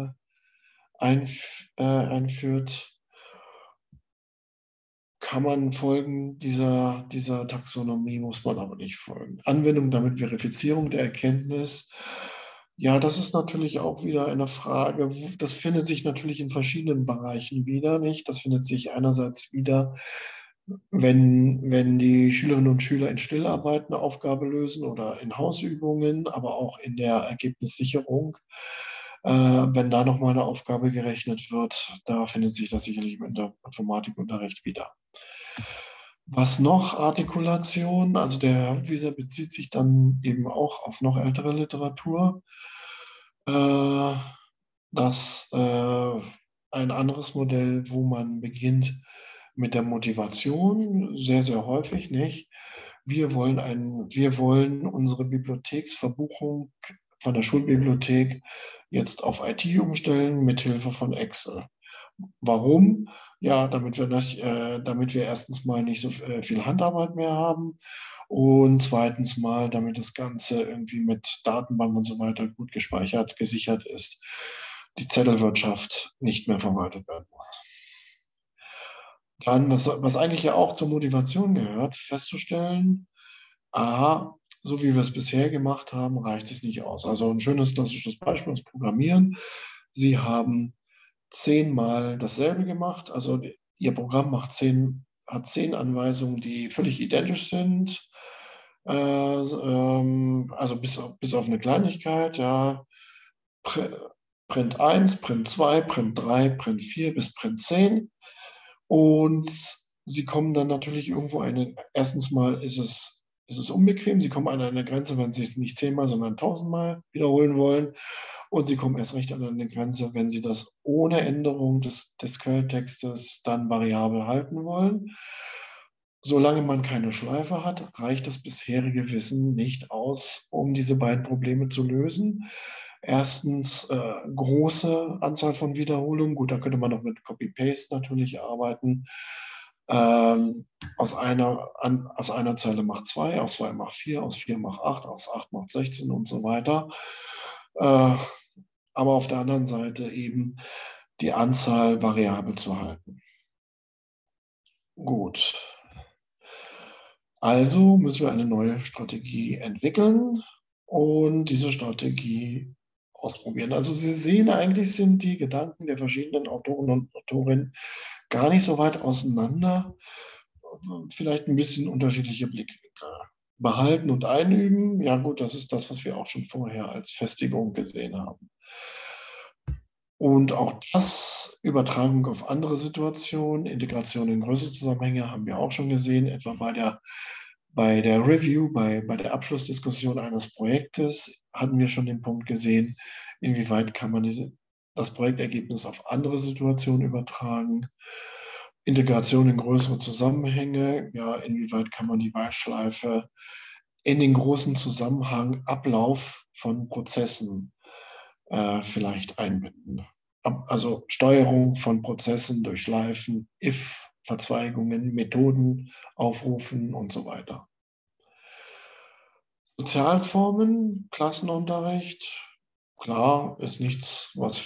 einführt. Kann man folgen dieser Taxonomie, muss man aber nicht folgen. Anwendung, damit Verifizierung der Erkenntnis. Ja, das ist natürlich auch wieder eine Frage. Das findet sich natürlich in verschiedenen Bereichen wieder, nicht? Das findet sich einerseits wieder, wenn die Schülerinnen und Schüler in Stillarbeit eine Aufgabe lösen oder in Hausübungen, aber auch in der Ergebnissicherung. Wenn da nochmal eine Aufgabe gerechnet wird, da findet sich das sicherlich im Informatikunterricht wieder. Was noch? Artikulation, also der Herr Hupfwieser bezieht sich dann eben auch auf noch ältere Literatur. Äh, das ein anderes Modell, wo man beginnt mit der Motivation, sehr, sehr häufig, nicht? Wir wollen unsere Bibliotheksverbuchung von der Schulbibliothek jetzt auf IT umstellen mit Hilfe von Excel. Warum? Ja, damit wir erstens mal nicht so viel Handarbeit mehr haben und zweitens mal, damit das Ganze irgendwie mit Datenbank und so weiter gut gespeichert, gesichert ist, die Zettelwirtschaft nicht mehr verwaltet werden muss. Dann, was eigentlich ja auch zur Motivation gehört, festzustellen, aha, so wie wir es bisher gemacht haben, reicht es nicht aus. Also ein schönes klassisches Beispiel ist Programmieren. Sie haben 10-mal dasselbe gemacht. Also Ihr Programm hat 10 Anweisungen, die völlig identisch sind. Also bis auf eine Kleinigkeit, ja. Print 1, Print 2, Print 3, Print 4 bis Print 10. Und Sie kommen dann natürlich erstens mal ist es unbequem, Sie kommen an eine Grenze, wenn Sie es nicht 10-mal, sondern 1000-mal wiederholen wollen. Und sie kommen erst recht an eine Grenze, wenn sie das ohne Änderung des Quelltextes dann variabel halten wollen. Solange man keine Schleife hat, reicht das bisherige Wissen nicht aus, um diese beiden Probleme zu lösen. Erstens große Anzahl von Wiederholungen. Gut, da könnte man noch mit Copy-Paste natürlich arbeiten. Ähm, aus einer Zeile macht 2, aus 2 macht 4, aus 4 macht 8, aus 8 macht 16 und so weiter. Aber auf der anderen Seite eben die Anzahl variabel zu halten. Gut. Also müssen wir eine neue Strategie entwickeln und diese Strategie ausprobieren. Also Sie sehen, eigentlich sind die Gedanken der verschiedenen Autoren und Autorinnen gar nicht so weit auseinander. Vielleicht ein bisschen unterschiedliche Blickwinkel. Behalten und einüben, ja gut, das ist das, was wir auch schon vorher als Festigung gesehen haben. Und auch das, Übertragung auf andere Situationen, Integration in größere Zusammenhänge, haben wir auch schon gesehen, etwa bei der Review, bei der Abschlussdiskussion eines Projektes hatten wir schon den Punkt gesehen, inwieweit kann man das Projektergebnis auf andere Situationen übertragen. Integration in größere Zusammenhänge, ja, inwieweit kann man die Weitschleife in den großen Zusammenhang Ablauf von Prozessen vielleicht einbinden. Also Steuerung von Prozessen durch Schleifen, If-Verzweigungen, Methoden aufrufen und so weiter. Sozialformen, Klassenunterricht, klar, ist nichts, was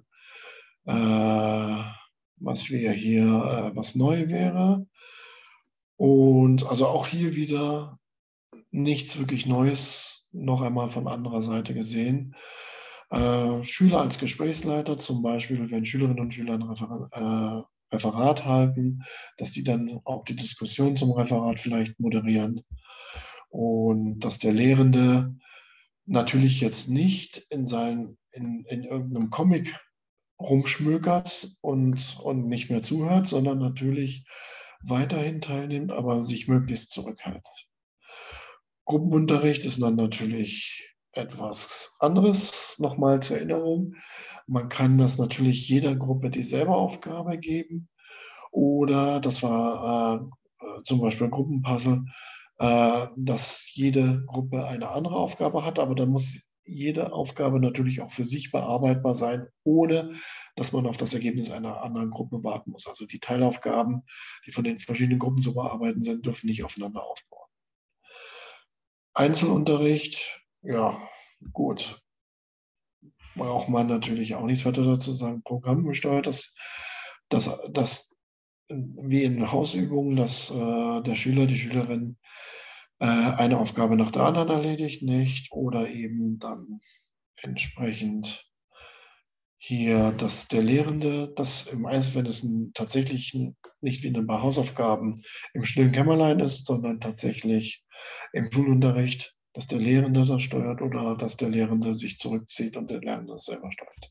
was neu wäre. Und also auch hier wieder nichts wirklich Neues, noch einmal von anderer Seite gesehen. Schüler als Gesprächsleiter, zum Beispiel, wenn Schülerinnen und Schüler ein Referat halten, dass die dann auch die Diskussion zum Referat vielleicht moderieren und dass der Lehrende natürlich jetzt nicht in irgendeinem Comic rumschmökert und nicht mehr zuhört, sondern natürlich weiterhin teilnimmt, aber sich möglichst zurückhält. Gruppenunterricht ist dann natürlich etwas anderes. Nochmal zur Erinnerung. Man kann das natürlich jeder Gruppe dieselbe Aufgabe geben. Oder das war zum Beispiel ein Gruppenpuzzle, dass jede Gruppe eine andere Aufgabe hat, aber dann muss jede Aufgabe natürlich auch für sich bearbeitbar sein, ohne dass man auf das Ergebnis einer anderen Gruppe warten muss. Also die Teilaufgaben, die von den verschiedenen Gruppen zu bearbeiten sind, dürfen nicht aufeinander aufbauen. Einzelunterricht, ja, gut. Braucht man natürlich auch nichts weiter dazu sagen. Programmgesteuert, das wie in Hausübungen, dass der Schüler, die Schülerin eine Aufgabe nach der anderen erledigt, nicht? Oder eben dann entsprechend hier, dass der Lehrende, das im Einzelnen, wenn es tatsächlich nicht wie bei Hausaufgaben im stillen Kämmerlein ist, sondern tatsächlich im Schulunterricht, dass der Lehrende das steuert oder dass der Lehrende sich zurückzieht und der Lernende das selber steuert.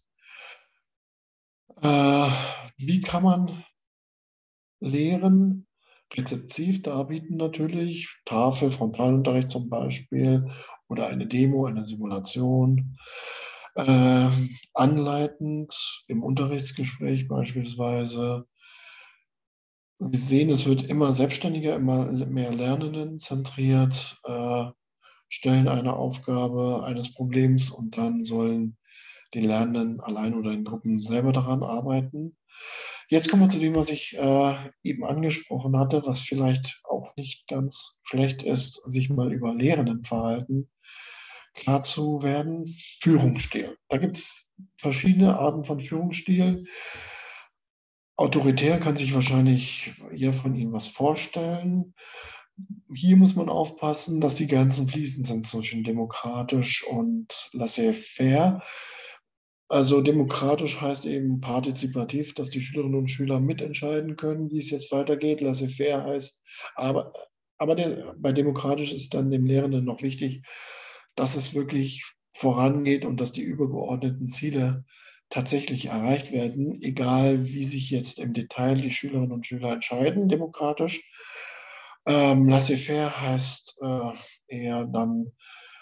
Wie kann man lehren? Rezeptiv darbieten natürlich, Tafel, Frontalunterricht zum Beispiel oder eine Demo, eine Simulation. Anleitend im Unterrichtsgespräch beispielsweise. Wir sehen, es wird immer selbstständiger, immer mehr Lernenden zentriert, stellen eine Aufgabe eines Problems und dann sollen die Lernenden allein oder in Gruppen selber daran arbeiten. Jetzt kommen wir zu dem, was ich eben angesprochen hatte, was vielleicht auch nicht ganz schlecht ist, sich mal über Lehrendenverhalten klar zu werden. Führungsstil. Da gibt es verschiedene Arten von Führungsstil. Autoritär kann sich wahrscheinlich jeder von Ihnen was vorstellen. Hier muss man aufpassen, dass die Grenzen fließend sind zwischen demokratisch und laissez-faire. Also demokratisch heißt eben partizipativ, dass die Schülerinnen und Schüler mitentscheiden können, wie es jetzt weitergeht. Laissez-faire heißt, bei demokratisch ist dann dem Lehrenden noch wichtig, dass es wirklich vorangeht und dass die übergeordneten Ziele tatsächlich erreicht werden, egal wie sich jetzt im Detail die Schülerinnen und Schüler entscheiden, demokratisch. Laissez-faire heißt eher dann,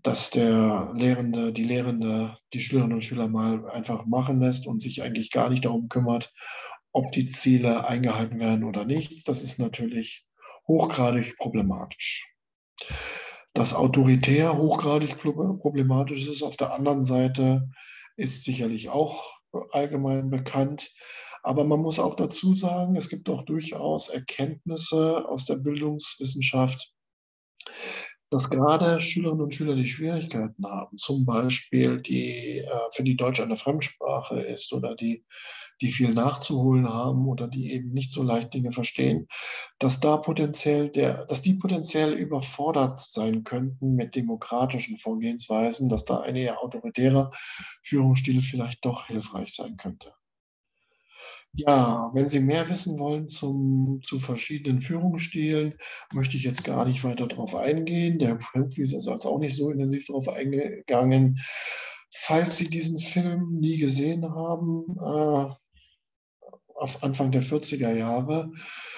dass der Lehrende, die Lehrende, die Schülerinnen und Schüler mal einfach machen lässt und sich eigentlich gar nicht darum kümmert, ob die Ziele eingehalten werden oder nicht. Das ist natürlich hochgradig problematisch. Dass autoritär hochgradig problematisch ist, auf der anderen Seite ist sicherlich auch allgemein bekannt. Aber man muss auch dazu sagen, es gibt auch durchaus Erkenntnisse aus der Bildungswissenschaft, dass gerade Schülerinnen und Schüler, die Schwierigkeiten haben, zum Beispiel für die Deutsch eine Fremdsprache ist oder die viel nachzuholen haben oder die eben nicht so leicht Dinge verstehen, dass die potenziell überfordert sein könnten mit demokratischen Vorgehensweisen, dass da ein eher autoritärer Führungsstil vielleicht doch hilfreich sein könnte. Ja, wenn Sie mehr wissen wollen zu verschiedenen Führungsstilen, möchte ich jetzt gar nicht weiter darauf eingehen. Der Filmwiese ist also auch nicht so intensiv darauf eingegangen. Falls Sie diesen Film nie gesehen haben, auf Anfang der 40er Jahre,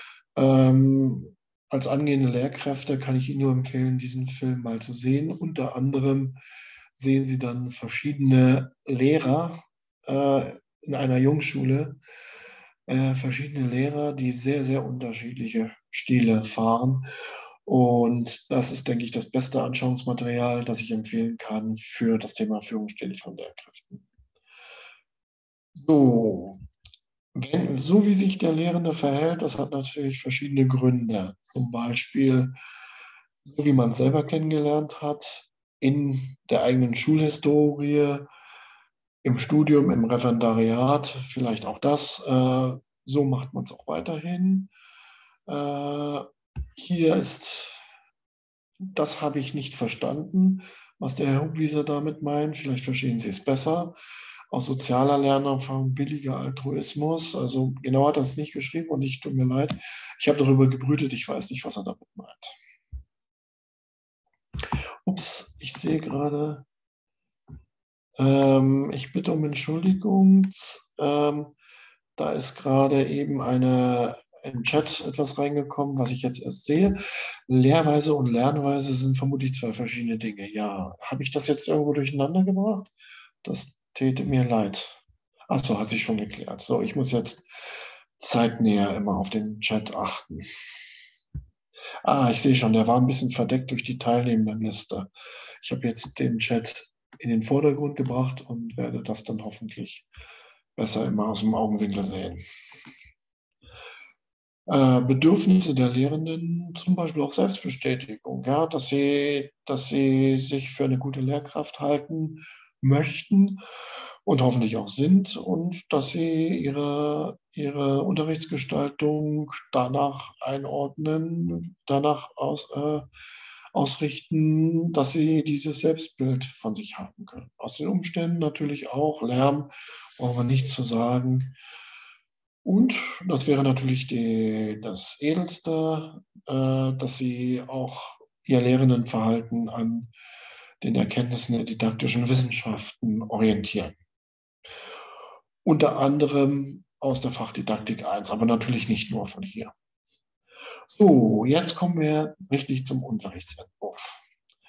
als angehende Lehrkräfte kann ich Ihnen nur empfehlen, diesen Film mal zu sehen. Unter anderem sehen Sie dann verschiedene Lehrer in einer Jungschule, verschiedene Lehrer, die sehr, sehr unterschiedliche Stile fahren. Und das ist, denke ich, das beste Anschauungsmaterial, das ich empfehlen kann für das Thema Führungsstil von Lehrkräften. So, so wie sich der Lehrende verhält, das hat natürlich verschiedene Gründe. Zum Beispiel, so wie man es selber kennengelernt hat, in der eigenen Schulhistorie, im Studium, im Referendariat, vielleicht auch das. So macht man es auch weiterhin. Äh, Hier ist, das habe ich nicht verstanden, was der Herr Hubwieser damit meint. Vielleicht verstehen Sie es besser. Aus sozialer Lernerfahrung billiger Altruismus. Also genau hat er es nicht geschrieben und ich tut mir leid. Ich habe darüber gebrütet, ich weiß nicht, was er damit meint. Ups, ich sehe gerade, ich bitte um Entschuldigung. Da ist gerade eben im Chat etwas reingekommen, was ich jetzt erst sehe. Lehrweise und Lernweise sind vermutlich zwei verschiedene Dinge. Ja, habe ich das jetzt irgendwo durcheinander gebracht? Das täte mir leid. Ach so, hat sich schon geklärt. So, ich muss jetzt zeitnäher immer auf den Chat achten. Ah, ich sehe schon, der war ein bisschen verdeckt durch die Teilnehmendenliste. Ich habe jetzt den Chat in den Vordergrund gebracht und werde das dann hoffentlich besser immer aus dem Augenwinkel sehen. Bedürfnisse der Lehrenden, zum Beispiel auch Selbstbestätigung, ja, dass sie sich für eine gute Lehrkraft halten möchten und hoffentlich auch sind und dass sie ihre Unterrichtsgestaltung danach einordnen, ausrichten, dass sie dieses Selbstbild von sich haben können. Aus den Umständen natürlich auch, Lärm, brauchen wir nichts zu sagen. Und das wäre natürlich das Edelste, dass Sie auch Ihr Lehrendenverhalten an den Erkenntnissen der didaktischen Wissenschaften orientieren. Unter anderem aus der Fachdidaktik 1, aber natürlich nicht nur von hier. So, jetzt kommen wir richtig zum Unterrichtsentwurf.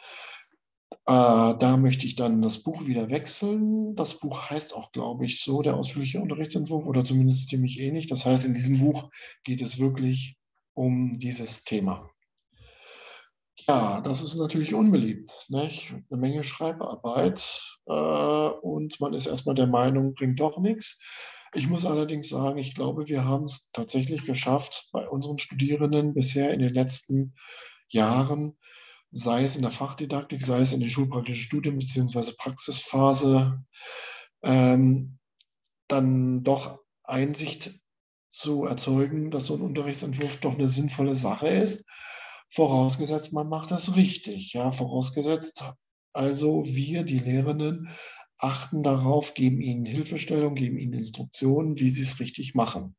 Da möchte ich dann das Buch wieder wechseln. Das Buch heißt auch, glaube ich, so, der ausführliche Unterrichtsentwurf oder zumindest ziemlich ähnlich. Das heißt, in diesem Buch geht es wirklich um dieses Thema. Ja, das ist natürlich unbeliebt, nicht? Eine Menge Schreibarbeit und man ist erstmal der Meinung, bringt doch nichts. Ich muss allerdings sagen, ich glaube, wir haben es tatsächlich geschafft, bei unseren Studierenden bisher in den letzten Jahren, sei es in der Fachdidaktik, sei es in den schulpraktischen Studien bzw. Praxisphase, ähm, dann doch Einsicht zu erzeugen, dass so ein Unterrichtsentwurf doch eine sinnvolle Sache ist, vorausgesetzt, man macht das richtig. Ja, vorausgesetzt also wir, die Lehrenden, achten darauf, geben ihnen Hilfestellung, geben ihnen Instruktionen, wie sie es richtig machen.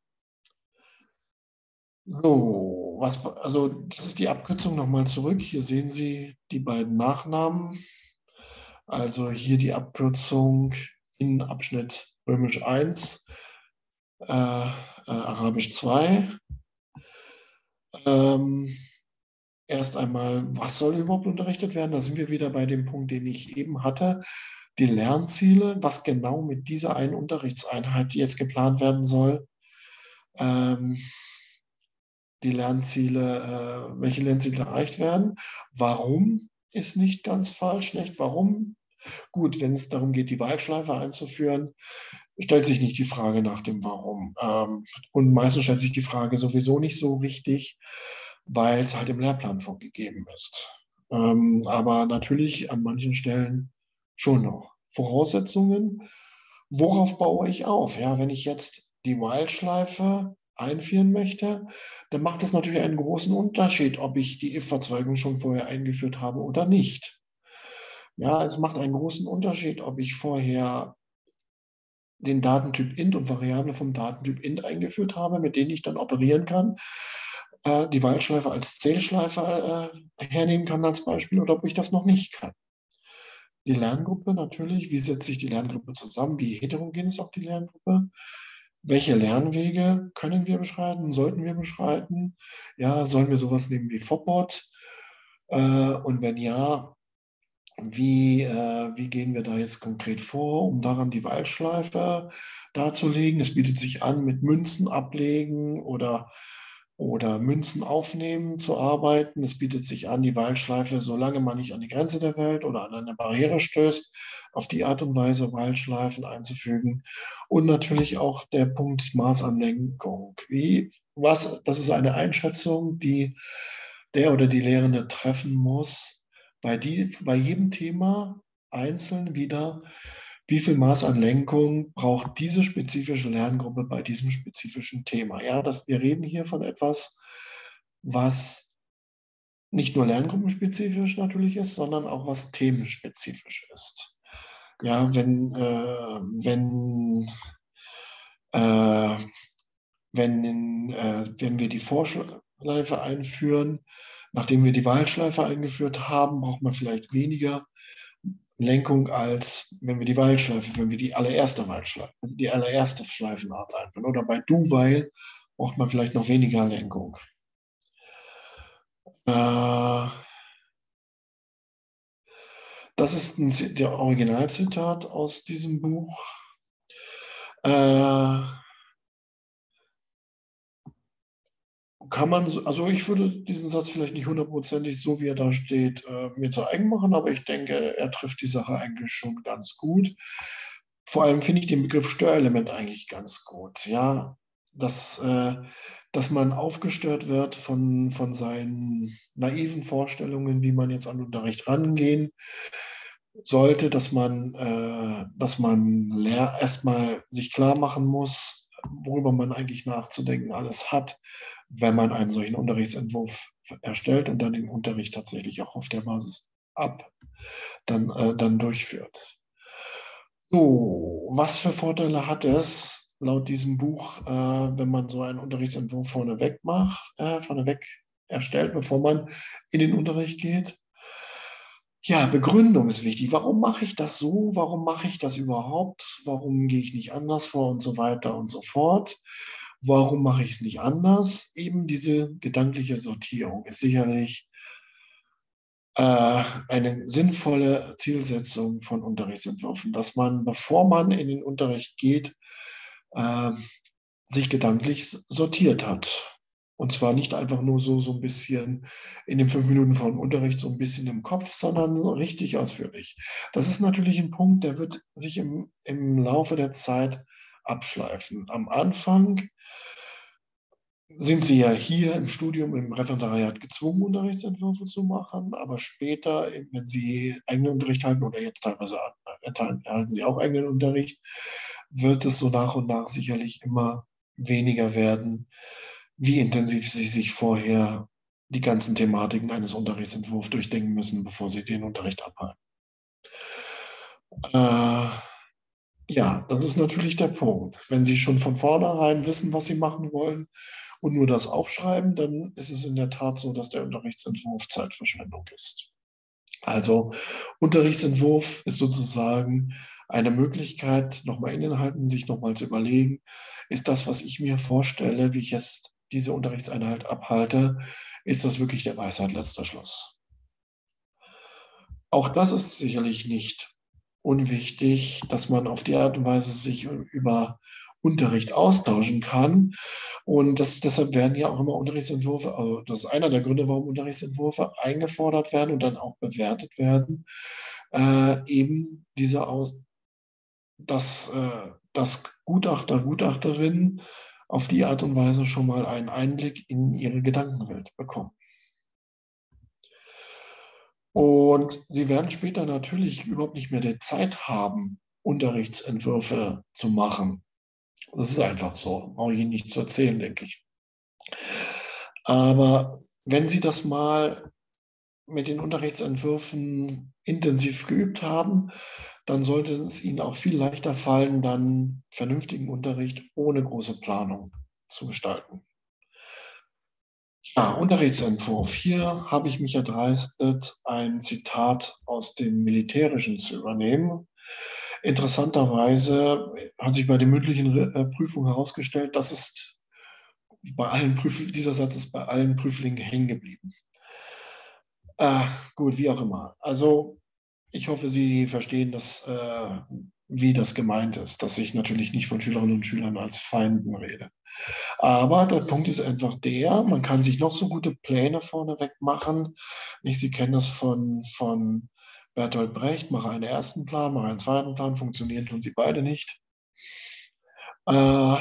So, also das ist die Abkürzung nochmal zurück. Hier sehen Sie die beiden Nachnamen. Also hier die Abkürzung in Abschnitt Römisch 1, Arabisch 2. erst einmal, was soll überhaupt unterrichtet werden? Da sind wir wieder bei dem Punkt, den ich eben hatte. Die Lernziele, was genau mit dieser einen Unterrichtseinheit, die jetzt geplant werden soll, ähm, die Lernziele, welche Lernziele erreicht werden. Warum ist nicht ganz falsch, nicht? Warum? Gut, wenn es darum geht, die Wahlschleife einzuführen, stellt sich nicht die Frage nach dem Warum. Und meistens stellt sich die Frage sowieso nicht so richtig, weil es halt im Lehrplan vorgegeben ist. Aber natürlich an manchen Stellen schon noch. Voraussetzungen, worauf baue ich auf? Ja, wenn ich jetzt die While-Schleife einführen möchte, dann macht es natürlich einen großen Unterschied, ob ich die if-Verzeugung schon vorher eingeführt habe oder nicht. Ja, es macht einen großen Unterschied, ob ich vorher den Datentyp int und Variable vom Datentyp int eingeführt habe, mit denen ich dann operieren kann, die While-Schleife als Zählschleife hernehmen kann als Beispiel, oder ob ich das noch nicht kann. Die Lerngruppe natürlich, wie setzt sich die Lerngruppe zusammen, wie heterogen ist auch die Lerngruppe, welche Lernwege können wir beschreiten, sollten wir beschreiten, ja, sollen wir sowas nehmen wie Fobbot, und wenn ja, wie gehen wir da jetzt konkret vor, um daran die Wahlschleife darzulegen? Es bietet sich an, mit Münzen ablegen oder Münzen aufnehmen zu arbeiten. Es bietet sich an, die Wahlschleife, solange man nicht an die Grenze der Welt oder an eine Barriere stößt, auf die Art und Weise Wahlschleifen einzufügen. Und natürlich auch der Punkt Maßanlenkung. Das ist eine Einschätzung, die der oder die Lehrende treffen muss, bei jedem Thema einzeln wieder, wie viel Maß an Lenkung braucht diese spezifische Lerngruppe bei diesem spezifischen Thema. Ja, wir reden hier von etwas, was nicht nur lerngruppenspezifisch natürlich ist, sondern auch was themenspezifisch ist. Ja, äh, wenn wir die Vorschleife einführen, nachdem wir die Wahlschleife eingeführt haben, braucht man vielleicht weniger Lenkung, als wenn wir die allererste Wahlschleife, also die allererste Schleifenart einführen. Oder bei Do-While braucht man vielleicht noch weniger Lenkung. Das ist der Originalzitat aus diesem Buch. Kann man, also ich würde diesen Satz vielleicht nicht hundertprozentig so, wie er da steht, mir zu eigen machen, aber ich denke, er trifft die Sache eigentlich schon ganz gut. Vor allem finde ich den Begriff Störelement eigentlich ganz gut. Ja, dass man aufgestört wird von seinen naiven Vorstellungen, wie man jetzt an Unterricht rangehen sollte, dass man erstmal sich klar machen muss, worüber man eigentlich nachzudenken alles hat, wenn man einen solchen Unterrichtsentwurf erstellt und dann den Unterricht tatsächlich auch auf der Basis dann durchführt. So, was für Vorteile hat es laut diesem Buch, wenn man so einen Unterrichtsentwurf vorneweg erstellt, bevor man in den Unterricht geht? Ja, Begründung ist wichtig. Warum mache ich das so? Warum mache ich das überhaupt? Warum gehe ich nicht anders vor und so weiter und so fort? Warum mache ich es nicht anders? Diese gedankliche Sortierung ist sicherlich eine sinnvolle Zielsetzung von Unterrichtsentwürfen, dass man, bevor man in den Unterricht geht, äh, sich gedanklich sortiert hat. Und zwar nicht einfach nur so ein bisschen in den 5 Minuten vor dem Unterricht so ein bisschen im Kopf, sondern so richtig ausführlich. Das ist natürlich ein Punkt, der wird sich im Laufe der Zeit abschleifen. Am Anfang sind Sie ja hier im Studium, im Referendariat gezwungen, Unterrichtsentwürfe zu machen, aber später, wenn Sie eigenen Unterricht halten oder jetzt teilweise erhalten Sie auch eigenen Unterricht, wird es so nach und nach sicherlich immer weniger werden, wie intensiv Sie sich vorher die ganzen Thematiken eines Unterrichtsentwurfs durchdenken müssen, bevor Sie den Unterricht abhalten. Äh, ja, das ist natürlich der Punkt. Wenn Sie schon von vornherein wissen, was Sie machen wollen und nur das aufschreiben, dann ist es in der Tat so, dass der Unterrichtsentwurf Zeitverschwendung ist. Also Unterrichtsentwurf ist sozusagen eine Möglichkeit, nochmal innehalten, sich nochmal zu überlegen, ist das, was ich mir vorstelle, wie ich es diese Unterrichtseinheit abhalte, ist das wirklich der Weisheit letzter Schluss. Auch das ist sicherlich nicht unwichtig, dass man auf die Art und Weise sich über Unterricht austauschen kann. Und deshalb werden ja auch immer Unterrichtsentwürfe, also das ist einer der Gründe, warum Unterrichtsentwürfe eingefordert werden und dann auch bewertet werden, eben dass Gutachter, Gutachterinnen auf die Art und Weise schon mal einen Einblick in ihre Gedankenwelt bekommen. Und sie werden später natürlich überhaupt nicht mehr die Zeit haben, Unterrichtsentwürfe zu machen. Das ist einfach so, brauche ich Ihnen nicht zu erzählen, denke ich. Aber wenn Sie das mal mit den Unterrichtsentwürfen intensiv geübt haben, dann sollte es Ihnen auch viel leichter fallen, dann vernünftigen Unterricht ohne große Planung zu gestalten. Ja, Unterrichtsentwurf. Hier habe ich mich erdreistet, ein Zitat aus dem Militärischen zu übernehmen. Interessanterweise hat sich bei der mündlichen Prüfung herausgestellt, dieser Satz ist bei allen Prüflingen hängen geblieben. Gut, wie auch immer. Also ich hoffe, Sie verstehen wie das gemeint ist, dass ich natürlich nicht von Schülerinnen und Schülern als Feinden rede. Aber der Punkt ist einfach der, man kann sich noch so gute Pläne vorneweg machen. Sie kennen das von Bertolt Brecht, mache einen ersten Plan, mache einen zweiten Plan, funktionieren tun sie beide nicht. Äh,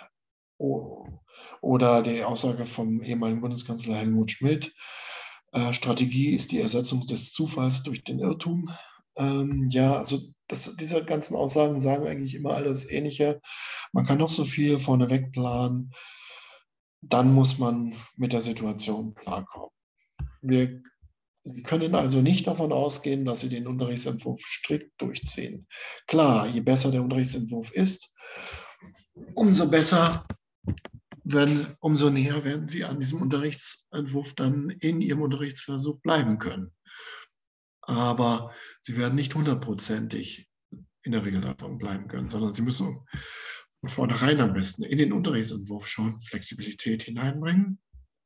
oder die Aussage vom ehemaligen Bundeskanzler Helmut Schmidt, Strategie ist die Ersetzung des Zufalls durch den Irrtum. Ja, also diese ganzen Aussagen sagen eigentlich immer alles Ähnliche. Man kann noch so viel vorneweg planen, dann muss man mit der Situation klarkommen. Sie können also nicht davon ausgehen, dass Sie den Unterrichtsentwurf strikt durchziehen. Klar, je besser der Unterrichtsentwurf ist, umso besser umso näher werden Sie an diesem Unterrichtsentwurf dann in Ihrem Unterrichtsversuch bleiben können. Aber Sie werden nicht hundertprozentig in der Regel davon bleiben können, sondern Sie müssen von vornherein am besten in den Unterrichtsentwurf schon Flexibilität hineinbringen,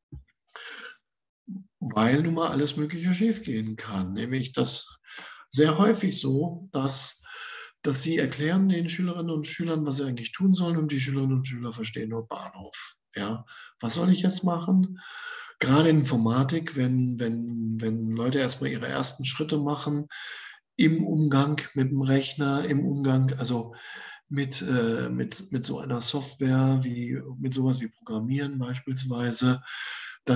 weil nun mal alles Mögliche schiefgehen kann. Nämlich das sehr häufig so, dass Sie erklären den Schülerinnen und Schülern, was sie eigentlich tun sollen, und die Schülerinnen und Schüler verstehen nur Bahnhof. Ja, was soll ich jetzt machen? Gerade in Informatik, wenn Leute erstmal ihre ersten Schritte machen im Umgang mit dem Rechner, im Umgang, also mit so einer Software, mit sowas wie Programmieren beispielsweise, dann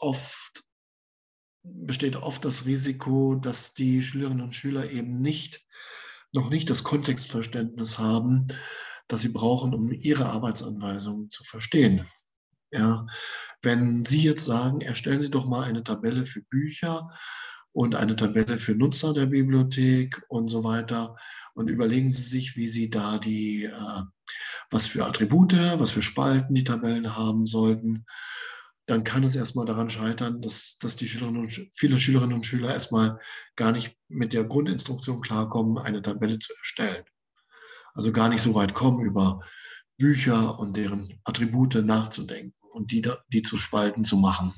besteht oft das Risiko, dass die Schülerinnen und Schüler eben noch nicht das Kontextverständnis haben, das sie brauchen, um ihre Arbeitsanweisungen zu verstehen. Ja, wenn Sie jetzt sagen, erstellen Sie doch mal eine Tabelle für Bücher und eine Tabelle für Nutzer der Bibliothek und so weiter und überlegen Sie sich, wie Sie da was für Attribute, was für Spalten die Tabellen haben sollten, dann kann es erstmal daran scheitern, dass viele Schülerinnen und Schüler erstmal gar nicht mit der Grundinstruktion klarkommen, eine Tabelle zu erstellen. Also gar nicht so weit kommen, über Bücher und deren Attribute nachzudenken und die zu Spalten zu machen.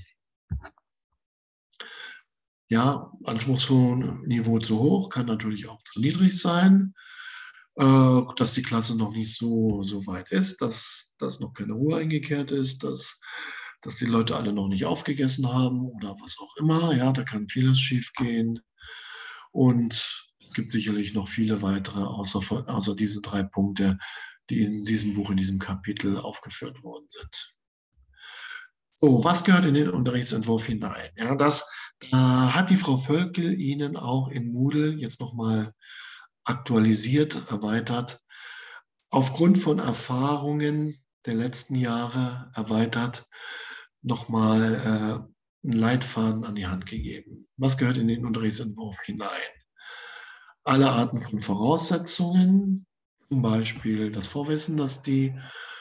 Ja, Anspruchsniveau zu hoch kann natürlich auch zu niedrig sein, dass die Klasse noch nicht so weit ist, dass noch keine Ruhe eingekehrt ist, dass die Leute alle noch nicht aufgegessen haben oder was auch immer. Ja, da kann vieles schiefgehen. Und es gibt sicherlich noch viele weitere, außer diese 3 Punkte, die in diesem Buch, in diesem Kapitel aufgeführt worden sind. So, was gehört in den Unterrichtsentwurf hinein? Ja, das hat die Frau Völkel Ihnen auch in Moodle jetzt nochmal aktualisiert, erweitert, aufgrund von Erfahrungen der letzten Jahre erweitert, nochmal einen Leitfaden an die Hand gegeben. Was gehört in den Unterrichtsentwurf hinein? Alle Arten von Voraussetzungen, zum Beispiel das Vorwissen, dass die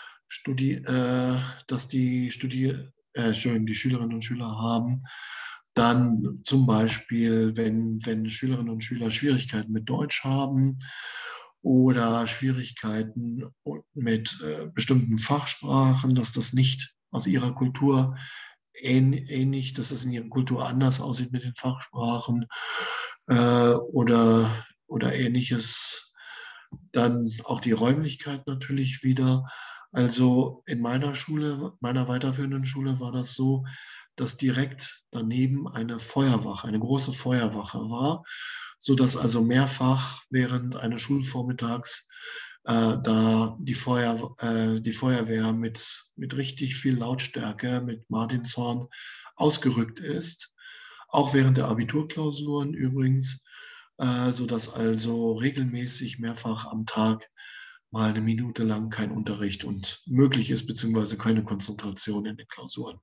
Schülerinnen und Schüler haben. Dann zum Beispiel, wenn Schülerinnen und Schüler Schwierigkeiten mit Deutsch haben oder Schwierigkeiten mit bestimmten Fachsprachen, dass das nicht aus ihrer Kultur ähnlich, dass es in ihrer Kultur anders aussieht mit den Fachsprachen oder ähnliches. Dann auch die Räumlichkeit natürlich wieder. Also in meiner Schule, meiner weiterführenden Schule war das so, dass direkt daneben eine Feuerwache, eine große Feuerwache war, sodass also mehrfach während eines Schulvormittags da die Feuerwehr mit richtig viel Lautstärke, mit Martinshorn ausgerückt ist. Auch während der Abiturklausuren übrigens, sodass also regelmäßig mehrfach am Tag mal eine Minute lang kein Unterricht und möglich ist, beziehungsweise keine Konzentration in den Klausuren.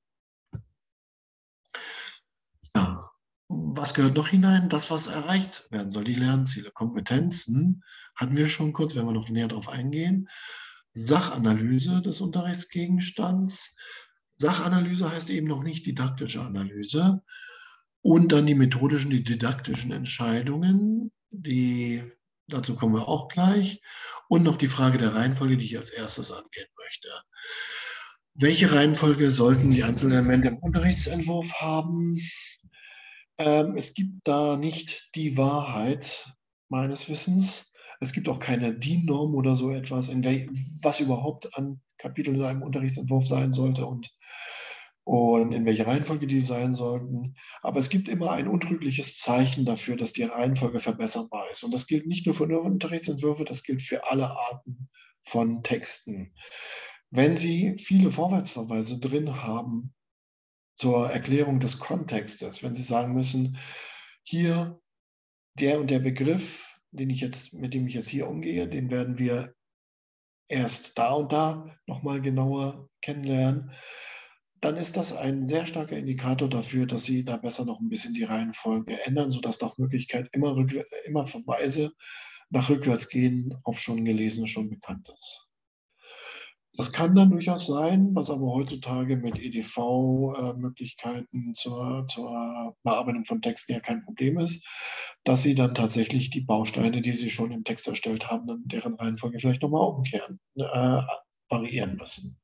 Ja. Was gehört noch hinein? Das, was erreicht werden soll, die Lernziele, Kompetenzen, hatten wir schon kurz, wenn wir noch näher darauf eingehen. Sachanalyse des Unterrichtsgegenstands. Sachanalyse heißt eben noch nicht didaktische Analyse. Und dann die methodischen, die didaktischen Entscheidungen, dazu kommen wir auch gleich. Und noch die Frage der Reihenfolge, die ich als erstes angehen möchte. Welche Reihenfolge sollten die einzelnen Elemente im Unterrichtsentwurf haben? Es gibt da nicht die Wahrheit meines Wissens. Es gibt auch keine DIN-Norm oder so etwas, was überhaupt an Kapiteln in einem Unterrichtsentwurf sein sollte und in welcher Reihenfolge die sein sollten. Aber es gibt immer ein untrügliches Zeichen dafür, dass die Reihenfolge verbesserbar ist. Und das gilt nicht nur für Unterrichtsentwürfe, das gilt für alle Arten von Texten. Wenn Sie viele Vorwärtsverweise drin haben, zur Erklärung des Kontextes, wenn Sie sagen müssen, hier der und der Begriff, mit dem ich jetzt hier umgehe, den werden wir erst da und da nochmal genauer kennenlernen, dann ist das ein sehr starker Indikator dafür, dass Sie da besser noch ein bisschen die Reihenfolge ändern, sodass nach Möglichkeit immer Verweise nach rückwärts gehen auf schon Gelesenes, schon Bekanntes. Das kann dann durchaus sein, was aber heutzutage mit EDV-Möglichkeiten zur Bearbeitung von Texten ja kein Problem ist, dass Sie dann tatsächlich die Bausteine, die Sie schon im Text erstellt haben, dann deren Reihenfolge vielleicht nochmal umkehren, variieren müssen.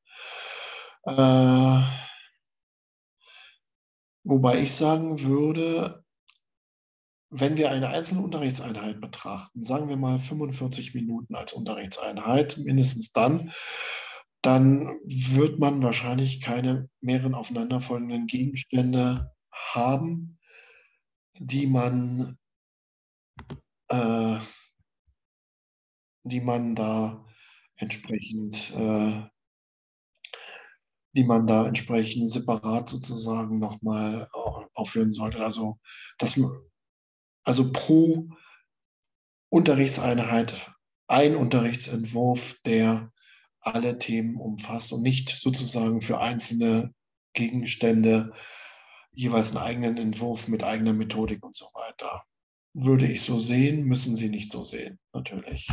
Wobei ich sagen würde, wenn wir eine einzelne Unterrichtseinheit betrachten, sagen wir mal 45 Minuten als Unterrichtseinheit, mindestens dann wird man wahrscheinlich keine mehreren aufeinanderfolgenden Gegenstände haben, die man da entsprechend separat sozusagen nochmal aufführen sollte. Also pro Unterrichtseinheit ein Unterrichtsentwurf, der alle Themen umfasst und nicht sozusagen für einzelne Gegenstände jeweils einen eigenen Entwurf mit eigener Methodik und so weiter. Würde ich so sehen, müssen Sie nicht so sehen, natürlich.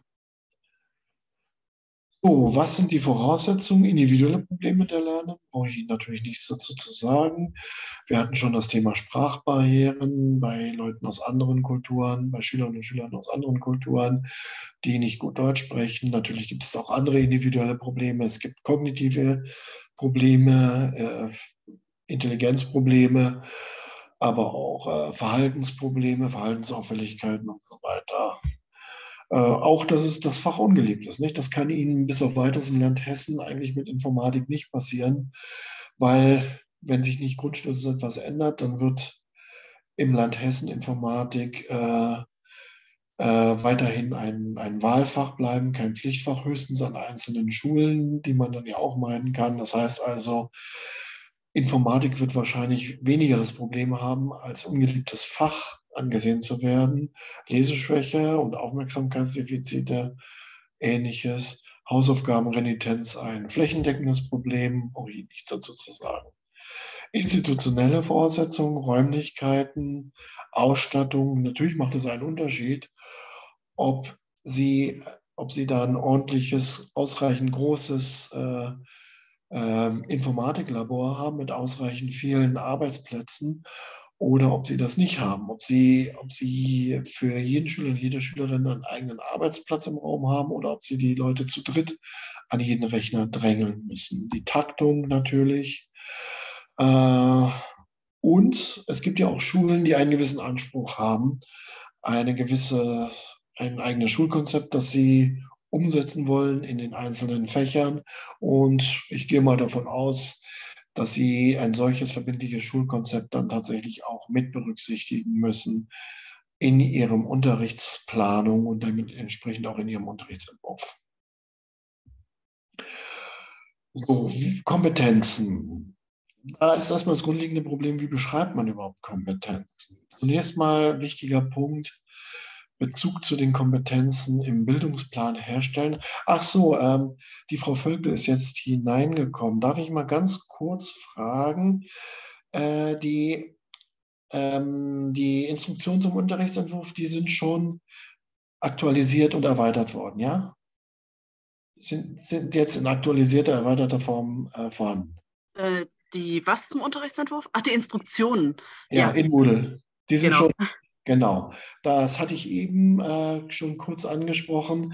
So, was sind die Voraussetzungen? Individuelle Probleme der Lernen? Brauche ich Ihnen natürlich nichts dazu zu sagen. Wir hatten schon das Thema Sprachbarrieren bei Leuten aus anderen Kulturen, bei Schülerinnen und Schülern aus anderen Kulturen, die nicht gut Deutsch sprechen. Natürlich gibt es auch andere individuelle Probleme. Es gibt kognitive Probleme, Intelligenzprobleme, aber auch Verhaltensprobleme, Verhaltensauffälligkeiten und so weiter. Auch, dass es das Fach ungeliebt ist. Nicht? Das kann Ihnen bis auf weiteres im Land Hessen eigentlich mit Informatik nicht passieren, weil wenn sich nicht grundstützend etwas ändert, dann wird im Land Hessen Informatik weiterhin ein Wahlfach bleiben, kein Pflichtfach, höchstens an einzelnen Schulen, die man dann ja auch meinen kann. Das heißt also, Informatik wird wahrscheinlich weniger das Problem haben, als ungeliebtes Fach angesehen zu werden. Leseschwäche und Aufmerksamkeitsdefizite, ähnliches. Hausaufgabenrenitenz ein flächendeckendes Problem, brauche ich nichts dazu zu sagen. Institutionelle Voraussetzungen, Räumlichkeiten, Ausstattung. Natürlich macht es einen Unterschied, ob Sie, ob Sie da ein ordentliches, ausreichend großes Informatiklabor haben mit ausreichend vielen Arbeitsplätzen oder ob sie das nicht haben, ob sie für jeden Schüler und jede Schülerin einen eigenen Arbeitsplatz im Raum haben oder ob sie die Leute zu dritt an jeden Rechner drängeln müssen. Die Taktung natürlich. Und es gibt ja auch Schulen, die einen gewissen Anspruch haben, ein eigenes Schulkonzept, das sie umsetzen wollen in den einzelnen Fächern. Und ich gehe mal davon aus, dass sie ein solches verbindliches Schulkonzept dann tatsächlich auch mit berücksichtigen müssen in ihrem Unterrichtsplanung und damit entsprechend auch in ihrem Unterrichtsentwurf. So, Kompetenzen. Da ist erstmal das grundlegende Problem, wie beschreibt man überhaupt Kompetenzen? Zunächst mal wichtiger Punkt, Bezug zu den Kompetenzen im Bildungsplan herstellen. Ach so, die Frau Völkel ist jetzt hineingekommen. Darf ich mal ganz kurz fragen, äh, die, die Instruktionen zum Unterrichtsentwurf, die sind schon aktualisiert und erweitert worden, ja? Sind jetzt in aktualisierter, erweiterter Form vorhanden? Äh, die was zum Unterrichtsentwurf? Ach, die Instruktionen. Ja, Ja, in Moodle. Die sind genau. schon, genau. Das hatte ich eben schon kurz angesprochen,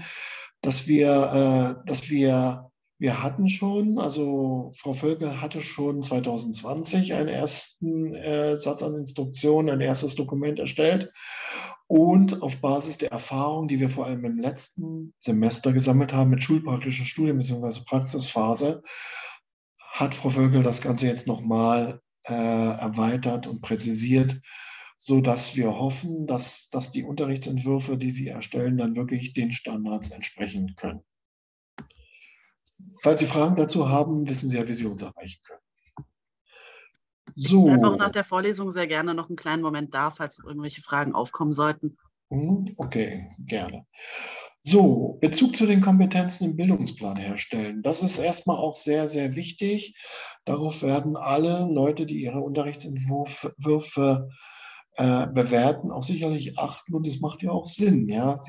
wir hatten schon, also Frau Völkel hatte schon 2020 einen ersten Satz an Instruktionen, ein erstes Dokument erstellt. Und auf Basis der Erfahrung, die wir vor allem im letzten Semester gesammelt haben mit schulpraktischen Studien bzw. Praxisphase, hat Frau Völkel das Ganze jetzt nochmal erweitert und präzisiert, sodass wir hoffen, dass die Unterrichtsentwürfe, die Sie erstellen, dann wirklich den Standards entsprechen können. Falls Sie Fragen dazu haben, wissen Sie ja, wie Sie uns erreichen können. Ich bleibe auch So, nach der Vorlesung sehr gerne noch einen kleinen Moment da, falls noch irgendwelche Fragen aufkommen sollten. okay, gerne. So, Bezug zu den Kompetenzen im Bildungsplan herstellen. Das ist erstmal auch sehr, sehr wichtig. Darauf werden alle Leute, die ihre Unterrichtsentwürfe bewerten, auch sicherlich achten. Und es macht ja auch Sinn. Ja?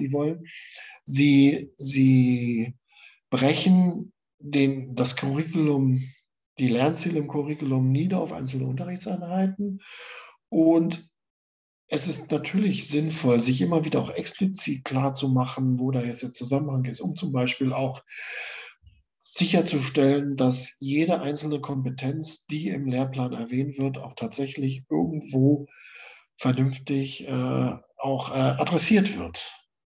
Sie brechen das Curriculum, die Lernziele im Curriculum nieder auf einzelne Unterrichtseinheiten. Und es ist natürlich sinnvoll, sich immer wieder auch explizit klar zu machen, wo da jetzt der Zusammenhang ist, um zum Beispiel auch sicherzustellen, dass jede einzelne Kompetenz, die im Lehrplan erwähnt wird, auch tatsächlich irgendwo vernünftig auch adressiert wird.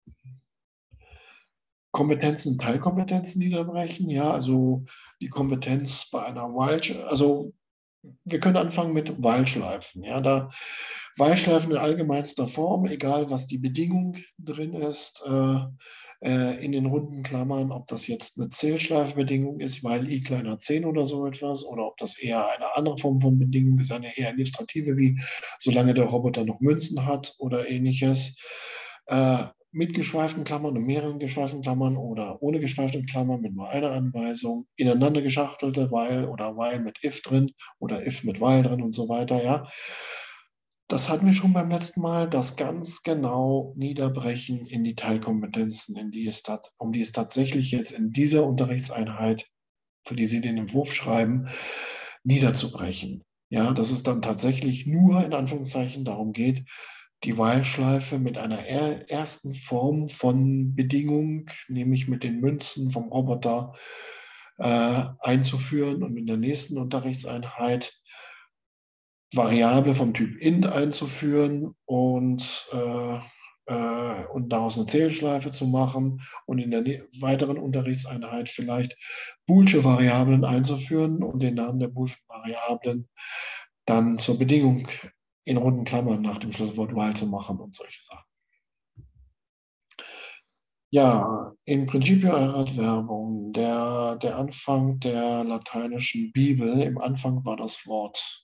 Kompetenzen, Teilkompetenzen niederbrechen, ja, also die Kompetenz bei einer also wir können anfangen mit Wahlschleifen. Ja, Wahlschleifen in allgemeinster Form, egal was die Bedingung drin ist, in den runden Klammern, ob das jetzt eine Zählschleifenbedingung ist, weil i kleiner 10 oder so etwas, oder ob das eher eine andere Form von Bedingung ist, eine eher illustrative, wie solange der Roboter noch Münzen hat oder ähnliches. Mit geschweiften Klammern und mehreren geschweiften Klammern oder ohne geschweifte Klammern mit nur einer Anweisung, ineinander geschachtelte while oder while mit if drin oder if mit while drin und so weiter, ja. Das hatten wir schon beim letzten Mal, das ganz genau niederbrechen in die Teilkompetenzen, um die es tatsächlich jetzt in dieser Unterrichtseinheit, für die Sie den Entwurf schreiben, niederzubrechen. Ja, dass es dann tatsächlich nur in Anführungszeichen darum geht, die While-Schleife mit einer ersten Form von Bedingung, nämlich mit den Münzen vom Roboter, einzuführen und in der nächsten Unterrichtseinheit Variable vom Typ int einzuführen und daraus eine Zählschleife zu machen und in der weiteren Unterrichtseinheit vielleicht boolsche Variablen einzuführen und den Namen der boolschen Variablen dann zur Bedingung in runden Klammern nach dem Schlüsselwort while zu machen und solche Sachen. Ja, in Principio Erat Verbum, der Anfang der lateinischen Bibel, im Anfang war das Wort.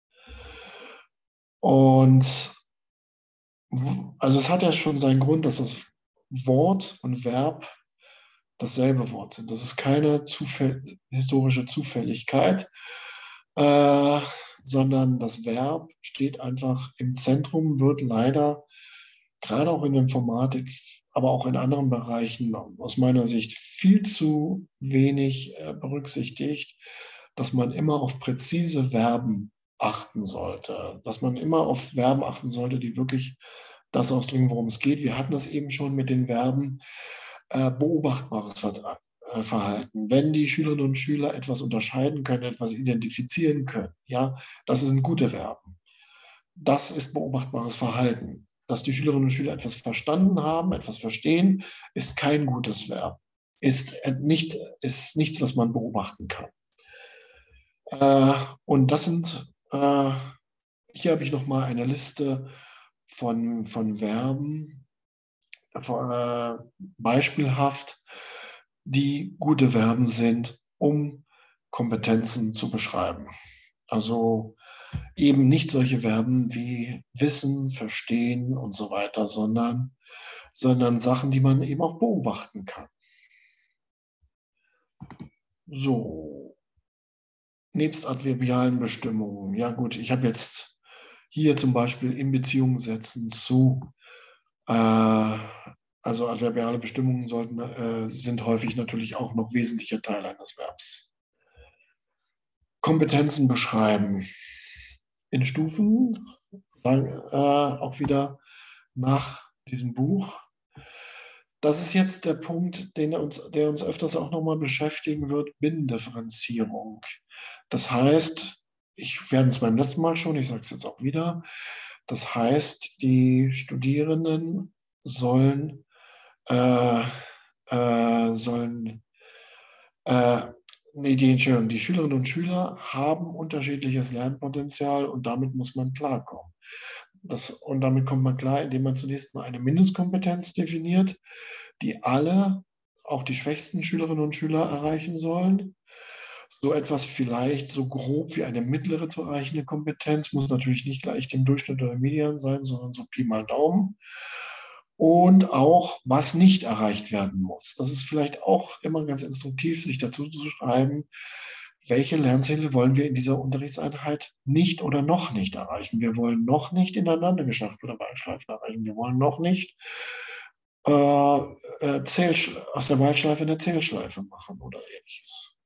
Und also es hat ja schon seinen Grund, dass das Wort und Verb dasselbe Wort sind. Das ist keine historische Zufälligkeit, äh, sondern das Verb steht einfach im Zentrum, wird leider gerade auch in der Informatik, aber auch in anderen Bereichen aus meiner Sicht viel zu wenig berücksichtigt, dass man immer auf präzise Verben achten sollte, dass man immer auf Verben achten sollte, die wirklich das ausdrücken, worum es geht. Wir hatten das eben schon mit den Verben beobachtbares Verhalten. Wenn die Schülerinnen und Schüler etwas unterscheiden können, etwas identifizieren können, ja, das sind gute Verben. Das ist beobachtbares Verhalten. Dass die Schülerinnen und Schüler etwas verstanden haben, etwas verstehen, ist kein gutes Verb. Ist nichts, was man beobachten kann. Und das sind, hier habe ich nochmal eine Liste von Verben, beispielhaft, die gute Verben sind, um Kompetenzen zu beschreiben. Also eben nicht solche Verben wie wissen, verstehen und so weiter, sondern Sachen, die man eben auch beobachten kann. So, nebst adverbialen Bestimmungen. Ja gut, ich habe jetzt hier zum Beispiel in Beziehung setzen zu, also adverbiale Bestimmungen sind häufig natürlich auch noch wesentlicher Teil eines Verbs. Kompetenzen beschreiben. In Stufen, auch wieder nach diesem Buch. Das ist jetzt der Punkt, der uns öfters auch nochmal beschäftigen wird, Binnendifferenzierung. Das heißt, wir hatten es beim letzten Mal schon, ich sage es jetzt auch wieder, das heißt, die Studierenden sollen, die Schülerinnen und Schüler haben unterschiedliches Lernpotenzial und damit muss man klarkommen. Und damit kommt man klar, indem man zunächst mal eine Mindestkompetenz definiert, die alle, auch die schwächsten Schülerinnen und Schüler erreichen sollen. So etwas vielleicht so grob wie eine mittlere zu erreichende Kompetenz, muss natürlich nicht gleich dem Durchschnitt oder Median sein, sondern so Pi mal Daumen. Und auch, was nicht erreicht werden muss. Das ist vielleicht auch immer ganz instruktiv, sich dazu zu schreiben, welche Lernziele wollen wir in dieser Unterrichtseinheit nicht oder noch nicht erreichen. Wir wollen noch nicht ineinander geschachtelte Wahlschleifen erreichen. Wir wollen noch nicht aus der Wahlschleife eine Zählschleife machen oder ähnliches.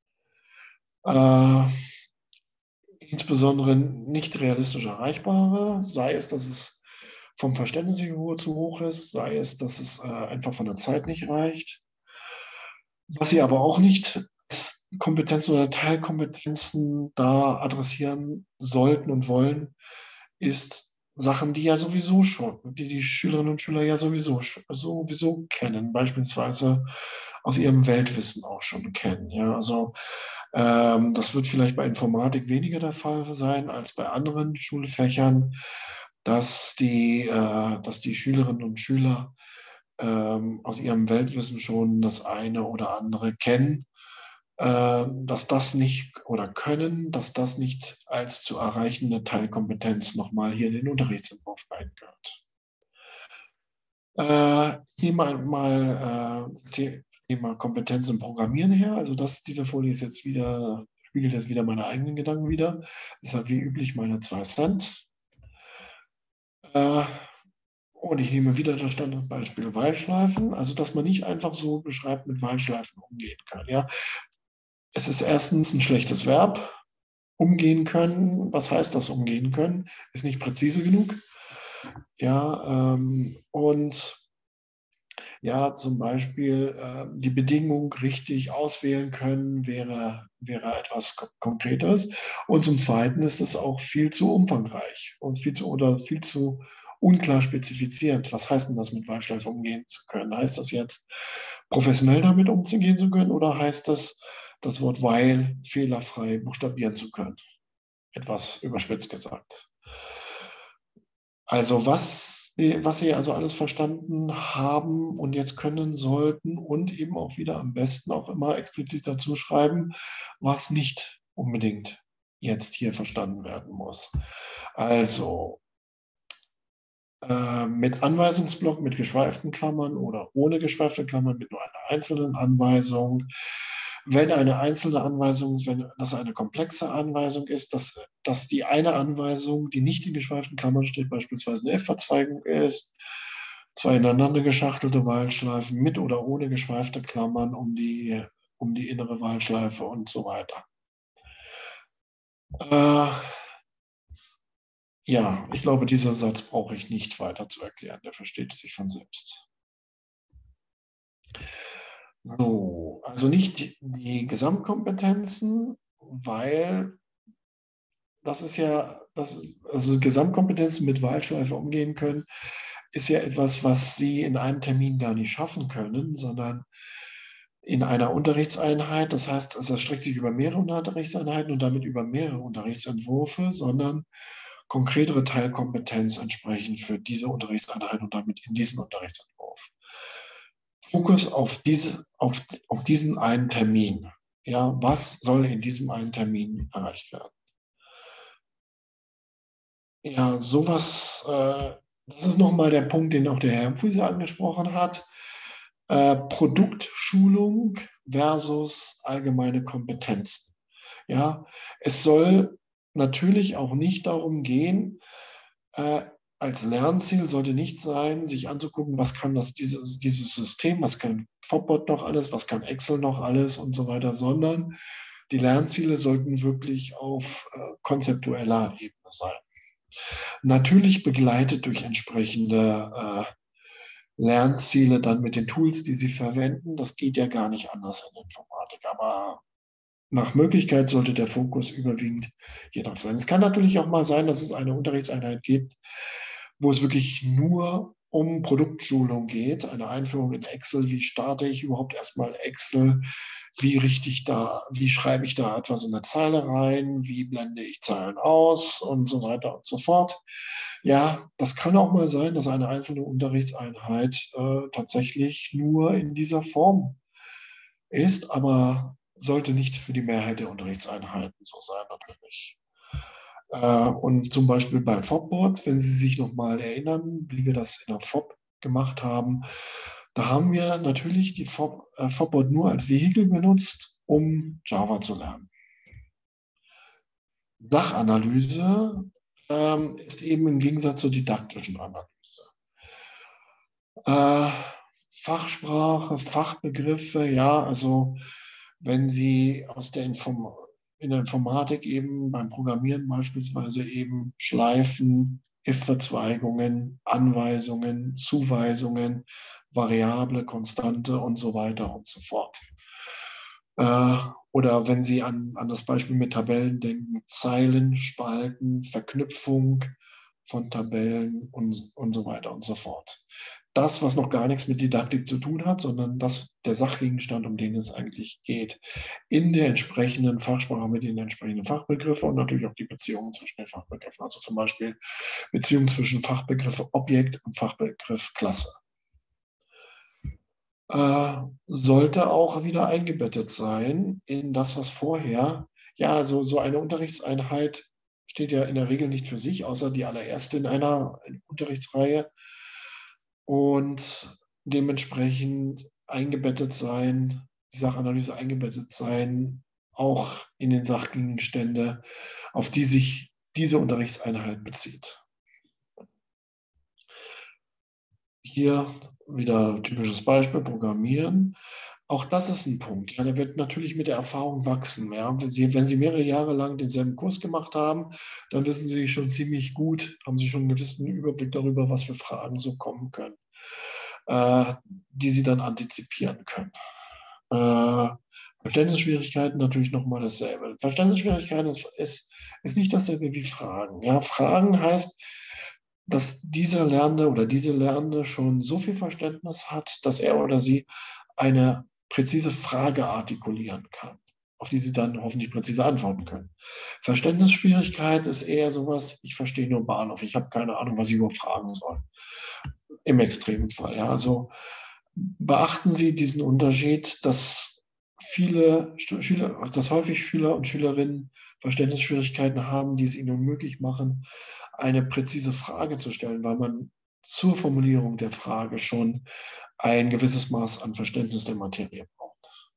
Insbesondere nicht realistisch erreichbare, sei es, dass es vom Verständnisniveau zu hoch ist, sei es, dass es einfach von der Zeit nicht reicht. Was sie aber auch nicht als Kompetenzen oder Teilkompetenzen da adressieren sollten und wollen, ist Sachen, die die Schülerinnen und Schüler ja sowieso kennen, beispielsweise aus ihrem Weltwissen auch schon kennen. Ja, also das wird vielleicht bei Informatik weniger der Fall sein als bei anderen Schulfächern, dass die Schülerinnen und Schüler aus ihrem Weltwissen schon das eine oder andere kennen, dass das nicht oder können, dass das nicht als zu erreichende Teilkompetenz nochmal hier in den Unterrichtsentwurf reingehört. Hier Thema Kompetenz im Programmieren her. Also diese Folie spiegelt jetzt wieder meine eigenen Gedanken wider. Deshalb wie üblich meine 2 Cent. Und ich nehme wieder das Standardbeispiel Wahlschleifen. Also dass man nicht einfach so beschreibt, mit Wahlschleifen umgehen kann. Ja? Es ist erstens ein schlechtes Verb. Umgehen können. Was heißt das umgehen können? Ist nicht präzise genug. Ja, und ja, zum Beispiel die Bedingung richtig auswählen können, wäre etwas Konkretes. Und zum Zweiten ist es auch viel zu umfangreich und viel zu unklar spezifizierend. Was heißt denn das, mit Wahlschleife umgehen zu können? Heißt das jetzt, professionell damit umgehen zu können oder heißt das Wort weil fehlerfrei buchstabieren zu können? Etwas überspitzt gesagt. Also was Sie also alles verstanden haben und jetzt können sollten und eben auch wieder am besten auch immer explizit dazu schreiben, was nicht unbedingt jetzt hier verstanden werden muss. Also mit Anweisungsblock, mit geschweiften Klammern oder ohne geschweifte Klammern, mit nur einer einzelnen Anweisung. Wenn das eine komplexe Anweisung ist, dass die eine Anweisung, die nicht in geschweiften Klammern steht, beispielsweise eine F-Verzweigung ist, 2 ineinander geschachtelte Wahlschleifen mit oder ohne geschweifte Klammern um die innere Wahlschleife und so weiter. Ja, ich glaube, dieser Satz brauche ich nicht weiter zu erklären. Der versteht sich von selbst. So, also nicht die Gesamtkompetenzen, weil das ist ja, also Gesamtkompetenzen mit Wahlschleife umgehen können, ist ja etwas, was Sie in einem Termin gar nicht schaffen können, sondern in einer Unterrichtseinheit. Das heißt, also das streckt sich über mehrere Unterrichtseinheiten und damit über mehrere Unterrichtsentwürfe, sondern konkretere Teilkompetenz entsprechend für diese Unterrichtseinheit und damit in diesen Unterrichtsentwurf. Fokus auf diesen einen Termin. Ja, was soll in diesem einen Termin erreicht werden? Ja, sowas, das ist nochmal der Punkt, den auch der Herr Pfüse angesprochen hat. Produktschulung versus allgemeine Kompetenzen. Ja, es soll natürlich auch nicht darum gehen, als Lernziel sollte nicht sein, sich anzugucken, was kann dieses System, was kann Fobbot noch alles, was kann Excel noch alles und so weiter, sondern die Lernziele sollten wirklich auf konzeptueller Ebene sein. Natürlich begleitet durch entsprechende Lernziele dann mit den Tools, die Sie verwenden. Das geht ja gar nicht anders in Informatik. Aber nach Möglichkeit sollte der Fokus überwiegend hier drauf sein. Es kann natürlich auch mal sein, dass es eine Unterrichtseinheit gibt, wo es wirklich nur um Produktschulung geht, eine Einführung in Excel. Wie starte ich überhaupt erstmal Excel? Wie schreibe ich da etwas in eine Zeile rein? Wie blende ich Zeilen aus? Und so weiter und so fort. Ja, das kann auch mal sein, dass eine einzelne Unterrichtseinheit tatsächlich nur in dieser Form ist, aber sollte nicht für die Mehrheit der Unterrichtseinheiten so sein, natürlich. Und zum Beispiel bei Fopboard, wenn Sie sich noch mal erinnern, wie wir das in der Fob gemacht haben, da haben wir natürlich die Fopboard nur als Vehikel benutzt, um Java zu lernen. Sachanalyse ist eben im Gegensatz zur didaktischen Analyse. Fachsprache, Fachbegriffe, ja, also wenn Sie in der Informatik eben beim Programmieren beispielsweise eben Schleifen, if-Verzweigungen, Anweisungen, Zuweisungen, Variable, Konstante und so weiter und so fort. Oder wenn Sie an das Beispiel mit Tabellen denken, Zeilen, Spalten, Verknüpfung von Tabellen und so weiter und so fort. Das, was noch gar nichts mit Didaktik zu tun hat, sondern der Sachgegenstand, um den es eigentlich geht, in der entsprechenden Fachsprache mit den entsprechenden Fachbegriffen und natürlich auch die Beziehungen zwischen den Fachbegriffen, also zum Beispiel Beziehung zwischen Fachbegriff Objekt und Fachbegriff Klasse. Sollte auch wieder eingebettet sein in das, was vorher, ja, so eine Unterrichtseinheit steht ja in der Regel nicht für sich, außer die allererste in einer Unterrichtsreihe und dementsprechend eingebettet sein, die Sachanalyse eingebettet sein, auch in den Sachgegenstände, auf die sich diese Unterrichtseinheit bezieht. Hier wieder typisches Beispiel, Programmieren. Auch das ist ein Punkt. Ja, der wird natürlich mit der Erfahrung wachsen. Ja. Wenn Sie mehrere Jahre lang denselben Kurs gemacht haben, dann wissen Sie schon ziemlich gut, haben Sie schon einen gewissen Überblick darüber, was für Fragen so kommen können, die Sie dann antizipieren können. Verständnisschwierigkeiten natürlich nochmal dasselbe. Verständnisschwierigkeiten ist nicht dasselbe wie Fragen. Ja, Fragen heißt, dass dieser Lernende oder diese Lernende schon so viel Verständnis hat, dass er oder sie eine präzise Frage artikulieren kann, auf die sie dann hoffentlich präzise antworten können. Verständnisschwierigkeit ist eher sowas, ich verstehe nur Bahnhof, ich habe keine Ahnung, was ich überhaupt fragen soll. Im extremen Fall. Ja. Also beachten Sie diesen Unterschied, dass häufig Schüler und Schülerinnen Verständnisschwierigkeiten haben, die es ihnen unmöglich machen, eine präzise Frage zu stellen, weil man zur Formulierung der Frage schon ein gewisses Maß an Verständnis der Materie braucht.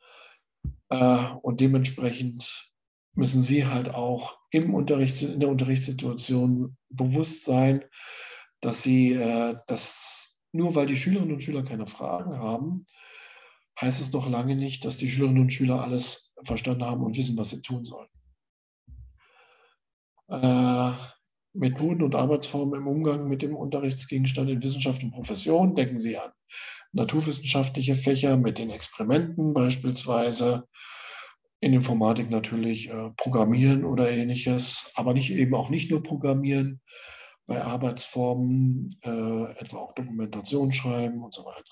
Und dementsprechend müssen Sie halt auch in der Unterrichtssituation bewusst sein, dass nur weil die Schülerinnen und Schüler keine Fragen haben, heißt es noch lange nicht, dass die Schülerinnen und Schüler alles verstanden haben und wissen, was sie tun sollen. Methoden und Arbeitsformen im Umgang mit dem Unterrichtsgegenstand in Wissenschaft und Profession. Denken Sie an naturwissenschaftliche Fächer mit den Experimenten beispielsweise, in Informatik natürlich Programmieren oder Ähnliches, aber nicht eben auch nicht nur Programmieren, bei Arbeitsformen etwa auch Dokumentation schreiben und so weiter.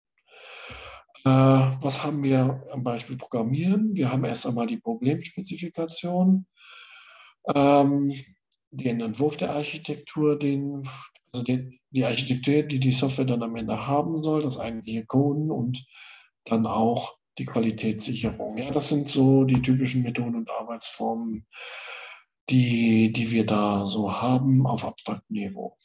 Was haben wir am Beispiel Programmieren? Wir haben erst einmal die Problemspezifikation, ähm, den Entwurf der Architektur, die Architektur, die die Software dann am Ende haben soll, das eigentliche Coden und dann auch die Qualitätssicherung. Ja, das sind so die typischen Methoden und Arbeitsformen, die wir da so haben auf abstraktem Niveau.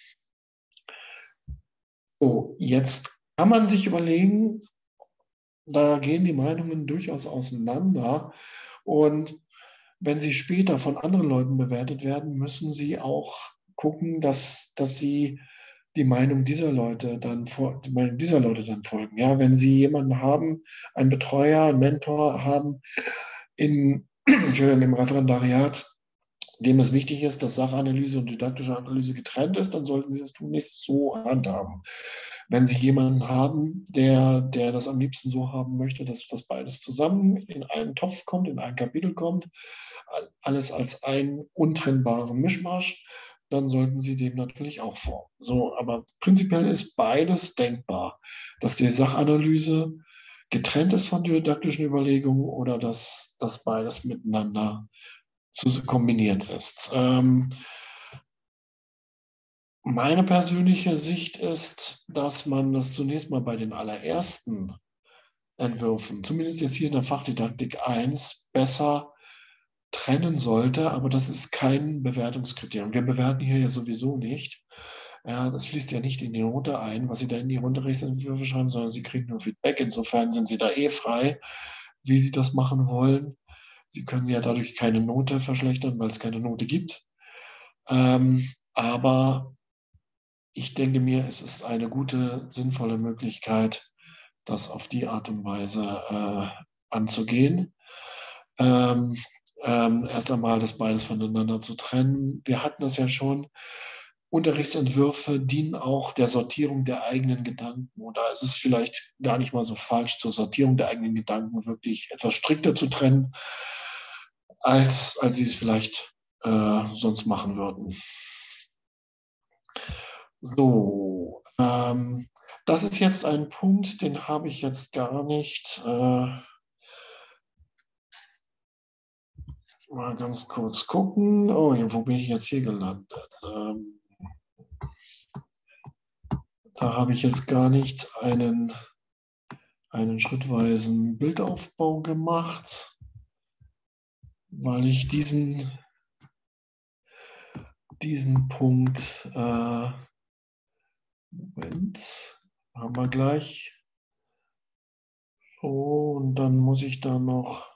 So, jetzt kann man sich überlegen, da gehen die Meinungen durchaus auseinander. Und wenn sie später von anderen Leuten bewertet werden, müssen sie auch gucken, dass sie die Meinung dieser Leute dann folgen. Ja, wenn sie jemanden haben, einen Betreuer, einen Mentor haben im Referendariat, dem es wichtig ist, dass Sachanalyse und didaktische Analyse getrennt ist, dann sollten Sie das tunlichst so handhaben. Wenn Sie jemanden haben, der das am liebsten so haben möchte, dass beides zusammen in einen Topf kommt, in ein Kapitel kommt, alles als ein untrennbaren Mischmasch, dann sollten Sie dem natürlich auch folgen. So, aber prinzipiell ist beides denkbar, dass die Sachanalyse getrennt ist von didaktischen Überlegungen oder dass beides miteinander kombiniert ist. Meine persönliche Sicht ist, dass man das zunächst mal bei den allerersten Entwürfen, zumindest jetzt hier in der Fachdidaktik 1, besser trennen sollte, aber das ist kein Bewertungskriterium. Wir bewerten hier ja sowieso nicht. Ja, das fließt ja nicht in die Note ein, was Sie da in Ihre Unterrichtsentwürfe schreiben, sondern Sie kriegen nur Feedback. Insofern sind Sie da frei, wie Sie das machen wollen. Sie können ja dadurch keine Note verschlechtern, weil es keine Note gibt. Aber ich denke mir, es ist eine gute, sinnvolle Möglichkeit, das auf die Art und Weise anzugehen. Erst einmal das beides voneinander zu trennen. Wir hatten das ja schon. Unterrichtsentwürfe dienen auch der Sortierung der eigenen Gedanken. Und da ist es vielleicht gar nicht mal so falsch, zur Sortierung der eigenen Gedanken wirklich etwas strikter zu trennen, als sie es vielleicht sonst machen würden. So, das ist jetzt ein Punkt, den habe ich jetzt gar nicht. Mal ganz kurz gucken. Oh, wo bin ich jetzt hier gelandet? Da habe ich jetzt gar nicht einen schrittweisen Bildaufbau gemacht, weil ich diesen Punkt, Moment, haben wir gleich. So, und dann muss ich da noch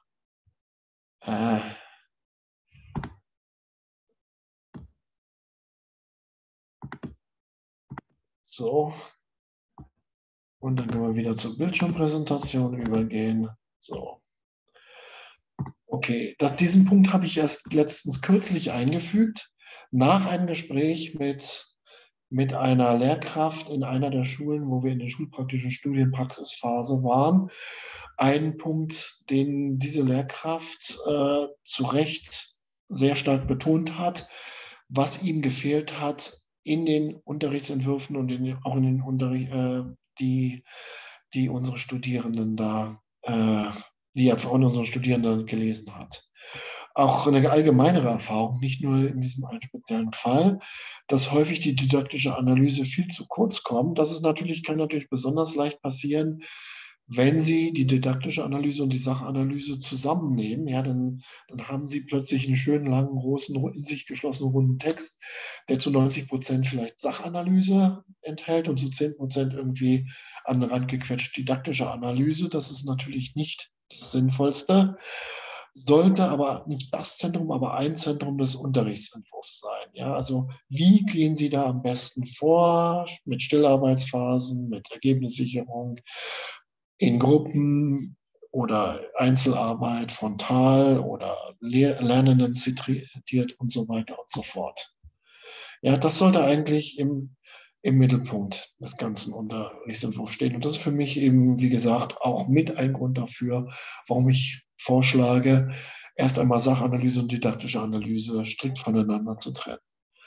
so. Und dann können wir wieder zur Bildschirmpräsentation übergehen. So. Okay, diesen Punkt habe ich erst letztens kürzlich eingefügt, nach einem Gespräch mit einer Lehrkraft in einer der Schulen, wo wir in der schulpraktischen Studienpraxisphase waren. Ein Punkt, den diese Lehrkraft zu Recht sehr stark betont hat, was ihm gefehlt hat in den Unterrichtsentwürfen und auch in den Unterricht, die unsere Studierenden da, die er von unseren Studierenden gelesen hat. Auch eine allgemeinere Erfahrung, nicht nur in diesem einen speziellen Fall, dass häufig die didaktische Analyse viel zu kurz kommt. Kann natürlich besonders leicht passieren, wenn Sie die didaktische Analyse und die Sachanalyse zusammennehmen. Ja, dann haben Sie plötzlich einen schönen, langen, großen, in sich geschlossenen, runden Text, der zu 90% vielleicht Sachanalyse enthält und zu 10% irgendwie an den Rand gequetscht didaktische Analyse. Das ist natürlich nicht das Sinnvollste, sollte aber nicht das Zentrum, aber ein Zentrum des Unterrichtsentwurfs sein. Ja, also wie gehen Sie da am besten vor? Mit Stillarbeitsphasen, mit Ergebnissicherung, in Gruppen oder Einzelarbeit, frontal oder Lernenden zitiert und so weiter und so fort. Ja, das sollte eigentlich im Mittelpunkt des ganzen Unterrichtsentwurfs stehen. Und das ist für mich eben, wie gesagt, auch mit ein Grund dafür, warum ich vorschlage, erst einmal Sachanalyse und didaktische Analyse strikt voneinander zu trennen.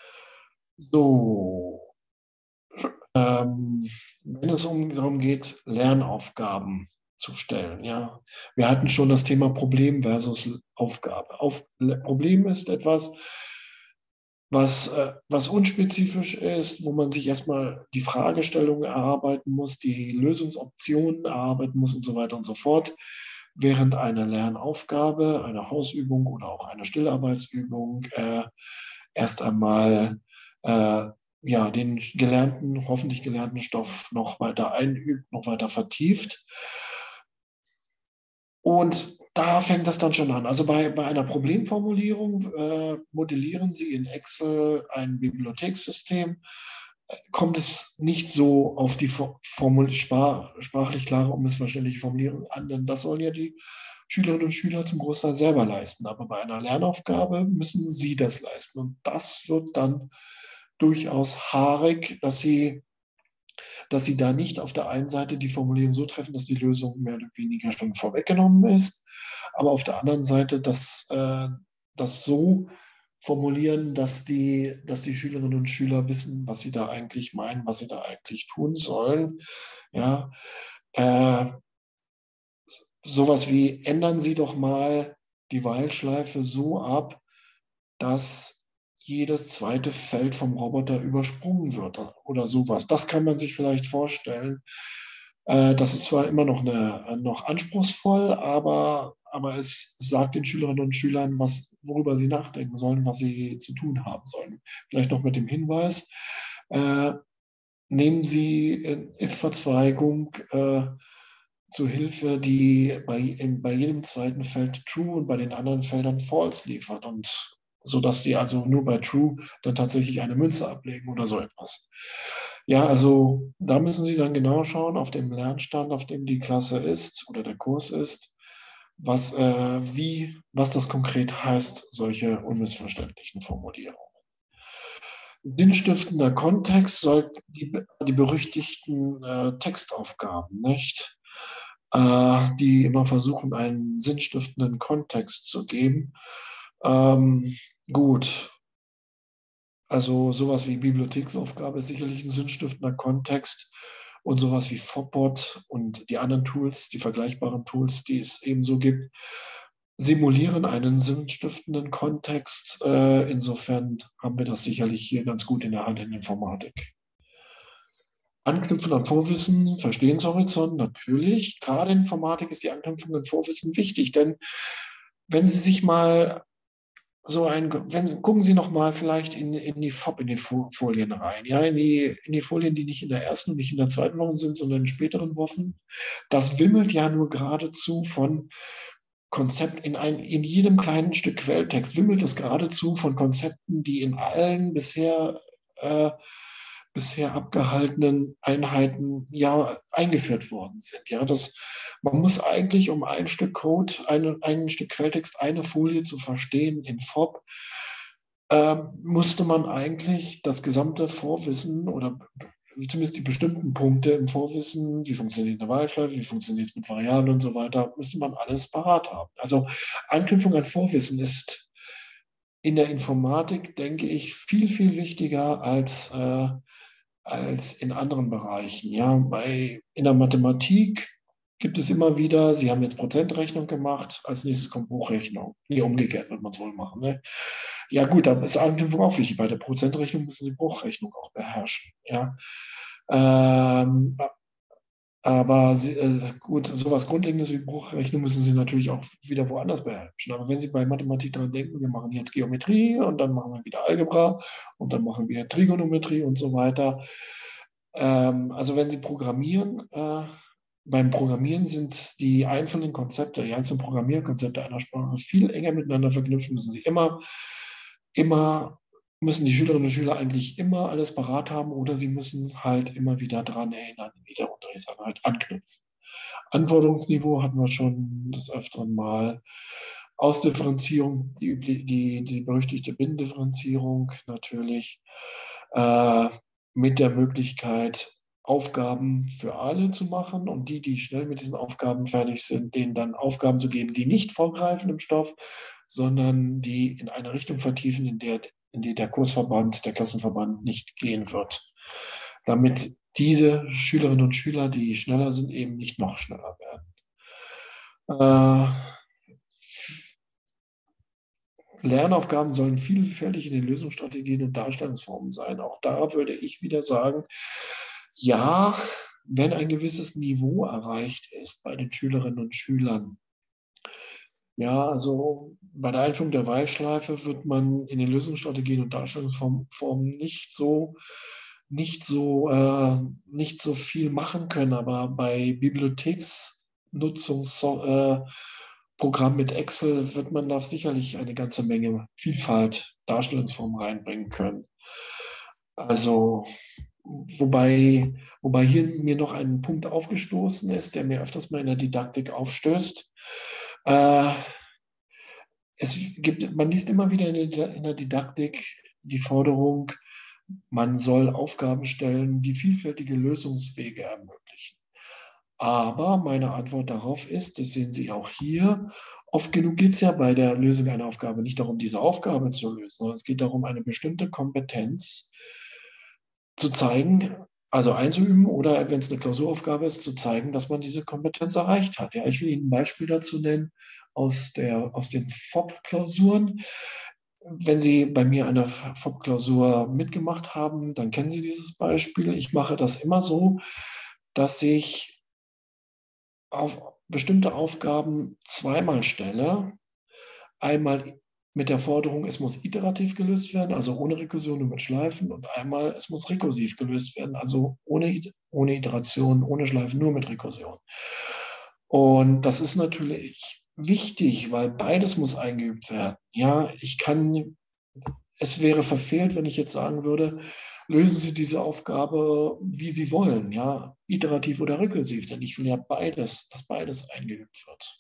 So, wenn es darum geht, Lernaufgaben zu stellen, ja. Wir hatten schon das Thema Problem versus Aufgabe. Problem ist etwas, was unspezifisch ist, wo man sich erstmal die Fragestellung erarbeiten muss, die Lösungsoptionen erarbeiten muss und so weiter und so fort. Während eine Lernaufgabe, eine Hausübung oder auch eine Stillarbeitsübung erst einmal ja, den gelernten, hoffentlich gelernten Stoff noch weiter einübt, noch weiter vertieft. Und da fängt das dann schon an. Also bei einer Problemformulierung modellieren Sie in Excel ein Bibliothekssystem. Kommt es nicht so auf die sprachlich klare, unmissverständliche Formulierung an, denn das sollen ja die Schülerinnen und Schüler zum Großteil selber leisten. Aber bei einer Lernaufgabe müssen Sie das leisten. Und das wird dann durchaus haarig, dass sie da nicht auf der einen Seite die Formulierung so treffen, dass die Lösung mehr oder weniger schon vorweggenommen ist, aber auf der anderen Seite das so formulieren, dass die Schülerinnen und Schüler wissen, was sie da eigentlich meinen, was sie da eigentlich tun sollen. Ja, äh, sowas wie ändern Sie doch mal die While-Schleife so ab, dass jedes zweite Feld vom Roboter übersprungen wird oder sowas. Das kann man sich vielleicht vorstellen. Das ist zwar immer noch anspruchsvoll, aber es sagt den Schülerinnen und Schülern, worüber sie nachdenken sollen, was sie zu tun haben sollen. Vielleicht noch mit dem Hinweis, äh, nehmen Sie in if-Verzweigung zu Hilfe, die bei jedem zweiten Feld True und bei den anderen Feldern False liefert, und sodass sie also nur bei True dann tatsächlich eine Münze ablegen oder so etwas. Ja, also da müssen Sie dann genau schauen auf dem Lernstand, auf dem die Klasse ist oder der Kurs ist, was das konkret heißt, solche unmissverständlichen Formulierungen. Sinnstiftender Kontext sollten die berüchtigten Textaufgaben, nicht? Die immer versuchen, einen sinnstiftenden Kontext zu geben. Ähm, gut, also sowas wie Bibliotheksaufgabe ist sicherlich ein sinnstiftender Kontext, und sowas wie Fobbot und die anderen Tools, die vergleichbaren Tools, die es ebenso gibt, simulieren einen sinnstiftenden Kontext. Insofern haben wir das sicherlich hier ganz gut in der Hand in Informatik. Anknüpfen an Vorwissen, Verstehenshorizont, natürlich. Gerade in Informatik ist die Anknüpfung an Vorwissen wichtig, denn wenn Sie sich mal gucken Sie noch mal vielleicht in die Folien rein, ja, in die Folien, die nicht in der ersten und nicht in der zweiten Woche sind, sondern in späteren Wochen. Das wimmelt ja nur geradezu von Konzept in jedem kleinen Stück Quelltext wimmelt es geradezu von Konzepten, die in allen bisher abgehaltenen Einheiten ja eingeführt worden sind. Ja, man muss eigentlich, um ein Stück Code, ein Stück Quelltext, eine Folie zu verstehen in FOB, musste man eigentlich das gesamte Vorwissen oder zumindest die bestimmten Punkte im Vorwissen, wie funktioniert eine While-Schleife, wie funktioniert es mit Variablen und so weiter, müsste man alles parat haben. Also Anknüpfung an Vorwissen ist in der Informatik, denke ich, viel, viel wichtiger als in anderen Bereichen. Ja, in der Mathematik gibt es immer wieder, Sie haben jetzt Prozentrechnung gemacht, als nächstes kommt Bruchrechnung. Nee, umgekehrt wird man es wohl machen. Ne? Ja gut, da ist Anknüpfung auch wichtig. Bei der Prozentrechnung müssen Sie Bruchrechnung auch beherrschen. Ja? Ähm, aber gut, sowas Grundlegendes wie Bruchrechnung müssen Sie natürlich auch wieder woanders beherrschen. Aber wenn Sie bei Mathematik daran denken, wir machen jetzt Geometrie und dann machen wir wieder Algebra und dann machen wir Trigonometrie und so weiter. Also wenn Sie programmieren, beim Programmieren sind die einzelnen Konzepte, die einzelnen Programmierkonzepte einer Sprache viel enger miteinander verknüpft, müssen Sie immer müssen die Schülerinnen und Schüler eigentlich immer alles parat haben, oder sie müssen halt immer wieder daran erinnern, wie der Unterrichtseinheit anknüpft. Anforderungsniveau hatten wir schon des Öfteren mal. Ausdifferenzierung, die berüchtigte Binnendifferenzierung natürlich, äh, mit der Möglichkeit, Aufgaben für alle zu machen und die schnell mit diesen Aufgaben fertig sind, denen dann Aufgaben zu geben, die nicht vorgreifen im Stoff, sondern die in eine Richtung vertiefen, in die der Kursverband, der Klassenverband nicht gehen wird. Damit diese Schülerinnen und Schüler, die schneller sind, eben nicht noch schneller werden. Lernaufgaben sollen vielfältig in den Lösungsstrategien und Darstellungsformen sein. Auch da würde ich wieder sagen, ja, wenn ein gewisses Niveau erreicht ist bei den Schülerinnen und Schülern, ja, also bei der Einführung der Weilschleife wird man in den Lösungsstrategien und Darstellungsformen nicht so viel machen können, aber bei Bibliotheksnutzungsprogramm mit Excel wird man da sicherlich eine ganze Menge Vielfalt, Darstellungsformen reinbringen können. Also, wobei hier mir noch ein Punkt aufgestoßen ist, der mir öfters mal in der Didaktik aufstößt. Man liest immer wieder in der Didaktik die Forderung, man soll Aufgaben stellen, die vielfältige Lösungswege ermöglichen. Aber meine Antwort darauf ist, das sehen Sie auch hier, oft genug geht es ja bei der Lösung einer Aufgabe nicht darum, diese Aufgabe zu lösen, sondern es geht darum, eine bestimmte Kompetenz zu zeigen, also einzuüben oder wenn es eine Klausuraufgabe ist, zu zeigen, dass man diese Kompetenz erreicht hat. Ja, ich will Ihnen ein Beispiel dazu nennen aus den FOP-Klausuren. Wenn Sie bei mir eine FOP-Klausur mitgemacht haben, dann kennen Sie dieses Beispiel. Ich mache das immer so, dass ich auf bestimmte Aufgaben zweimal stelle. Einmal mit der Forderung, es muss iterativ gelöst werden, also ohne Rekursion und mit Schleifen. Und einmal, es muss rekursiv gelöst werden, also ohne Iteration, ohne Schleifen, nur mit Rekursion. Und das ist natürlich wichtig, weil beides muss eingeübt werden. Ja, es wäre verfehlt, wenn ich jetzt sagen würde, lösen Sie diese Aufgabe, wie Sie wollen, ja, iterativ oder rekursiv, denn ich will ja beides, dass beides eingeübt wird.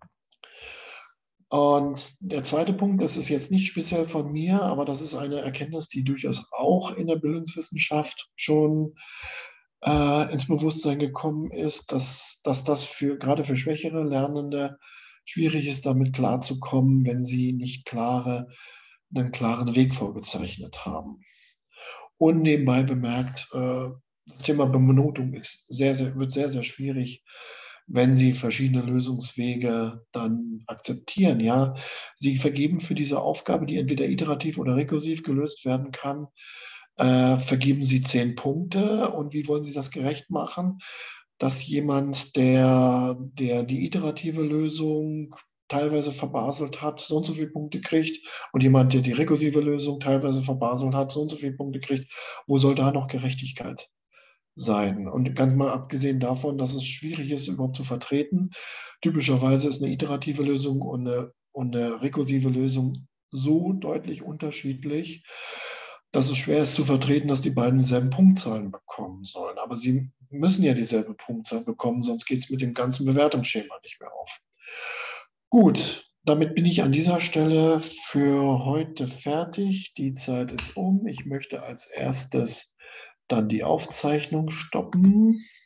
Und der zweite Punkt, das ist jetzt nicht speziell von mir, aber das ist eine Erkenntnis, die durchaus auch in der Bildungswissenschaft schon ins Bewusstsein gekommen ist, dass das gerade für schwächere Lernende schwierig ist, damit klarzukommen, wenn sie nicht einen klaren Weg vorgezeichnet haben. Und nebenbei bemerkt, das Thema Benotung wird sehr, sehr schwierig, wenn Sie verschiedene Lösungswege dann akzeptieren. Ja, Sie vergeben für diese Aufgabe, die entweder iterativ oder rekursiv gelöst werden kann, vergeben Sie 10 Punkte. Und wie wollen Sie das gerecht machen, dass jemand, der die iterative Lösung teilweise verbaselt hat, so und so viele Punkte kriegt und jemand, der die rekursive Lösung teilweise verbaselt hat, so und so viele Punkte kriegt, wo soll da noch Gerechtigkeit sein? Und ganz mal abgesehen davon, dass es schwierig ist, überhaupt zu vertreten. Typischerweise ist eine iterative Lösung und eine rekursive Lösung so deutlich unterschiedlich, dass es schwer ist zu vertreten, dass die beiden dieselben Punktzahlen bekommen sollen. Aber sie müssen ja dieselbe Punktzahl bekommen, sonst geht es mit dem ganzen Bewertungsschema nicht mehr auf. Gut, damit bin ich an dieser Stelle für heute fertig. Die Zeit ist um. Ich möchte als erstes dann die Aufzeichnung stoppen.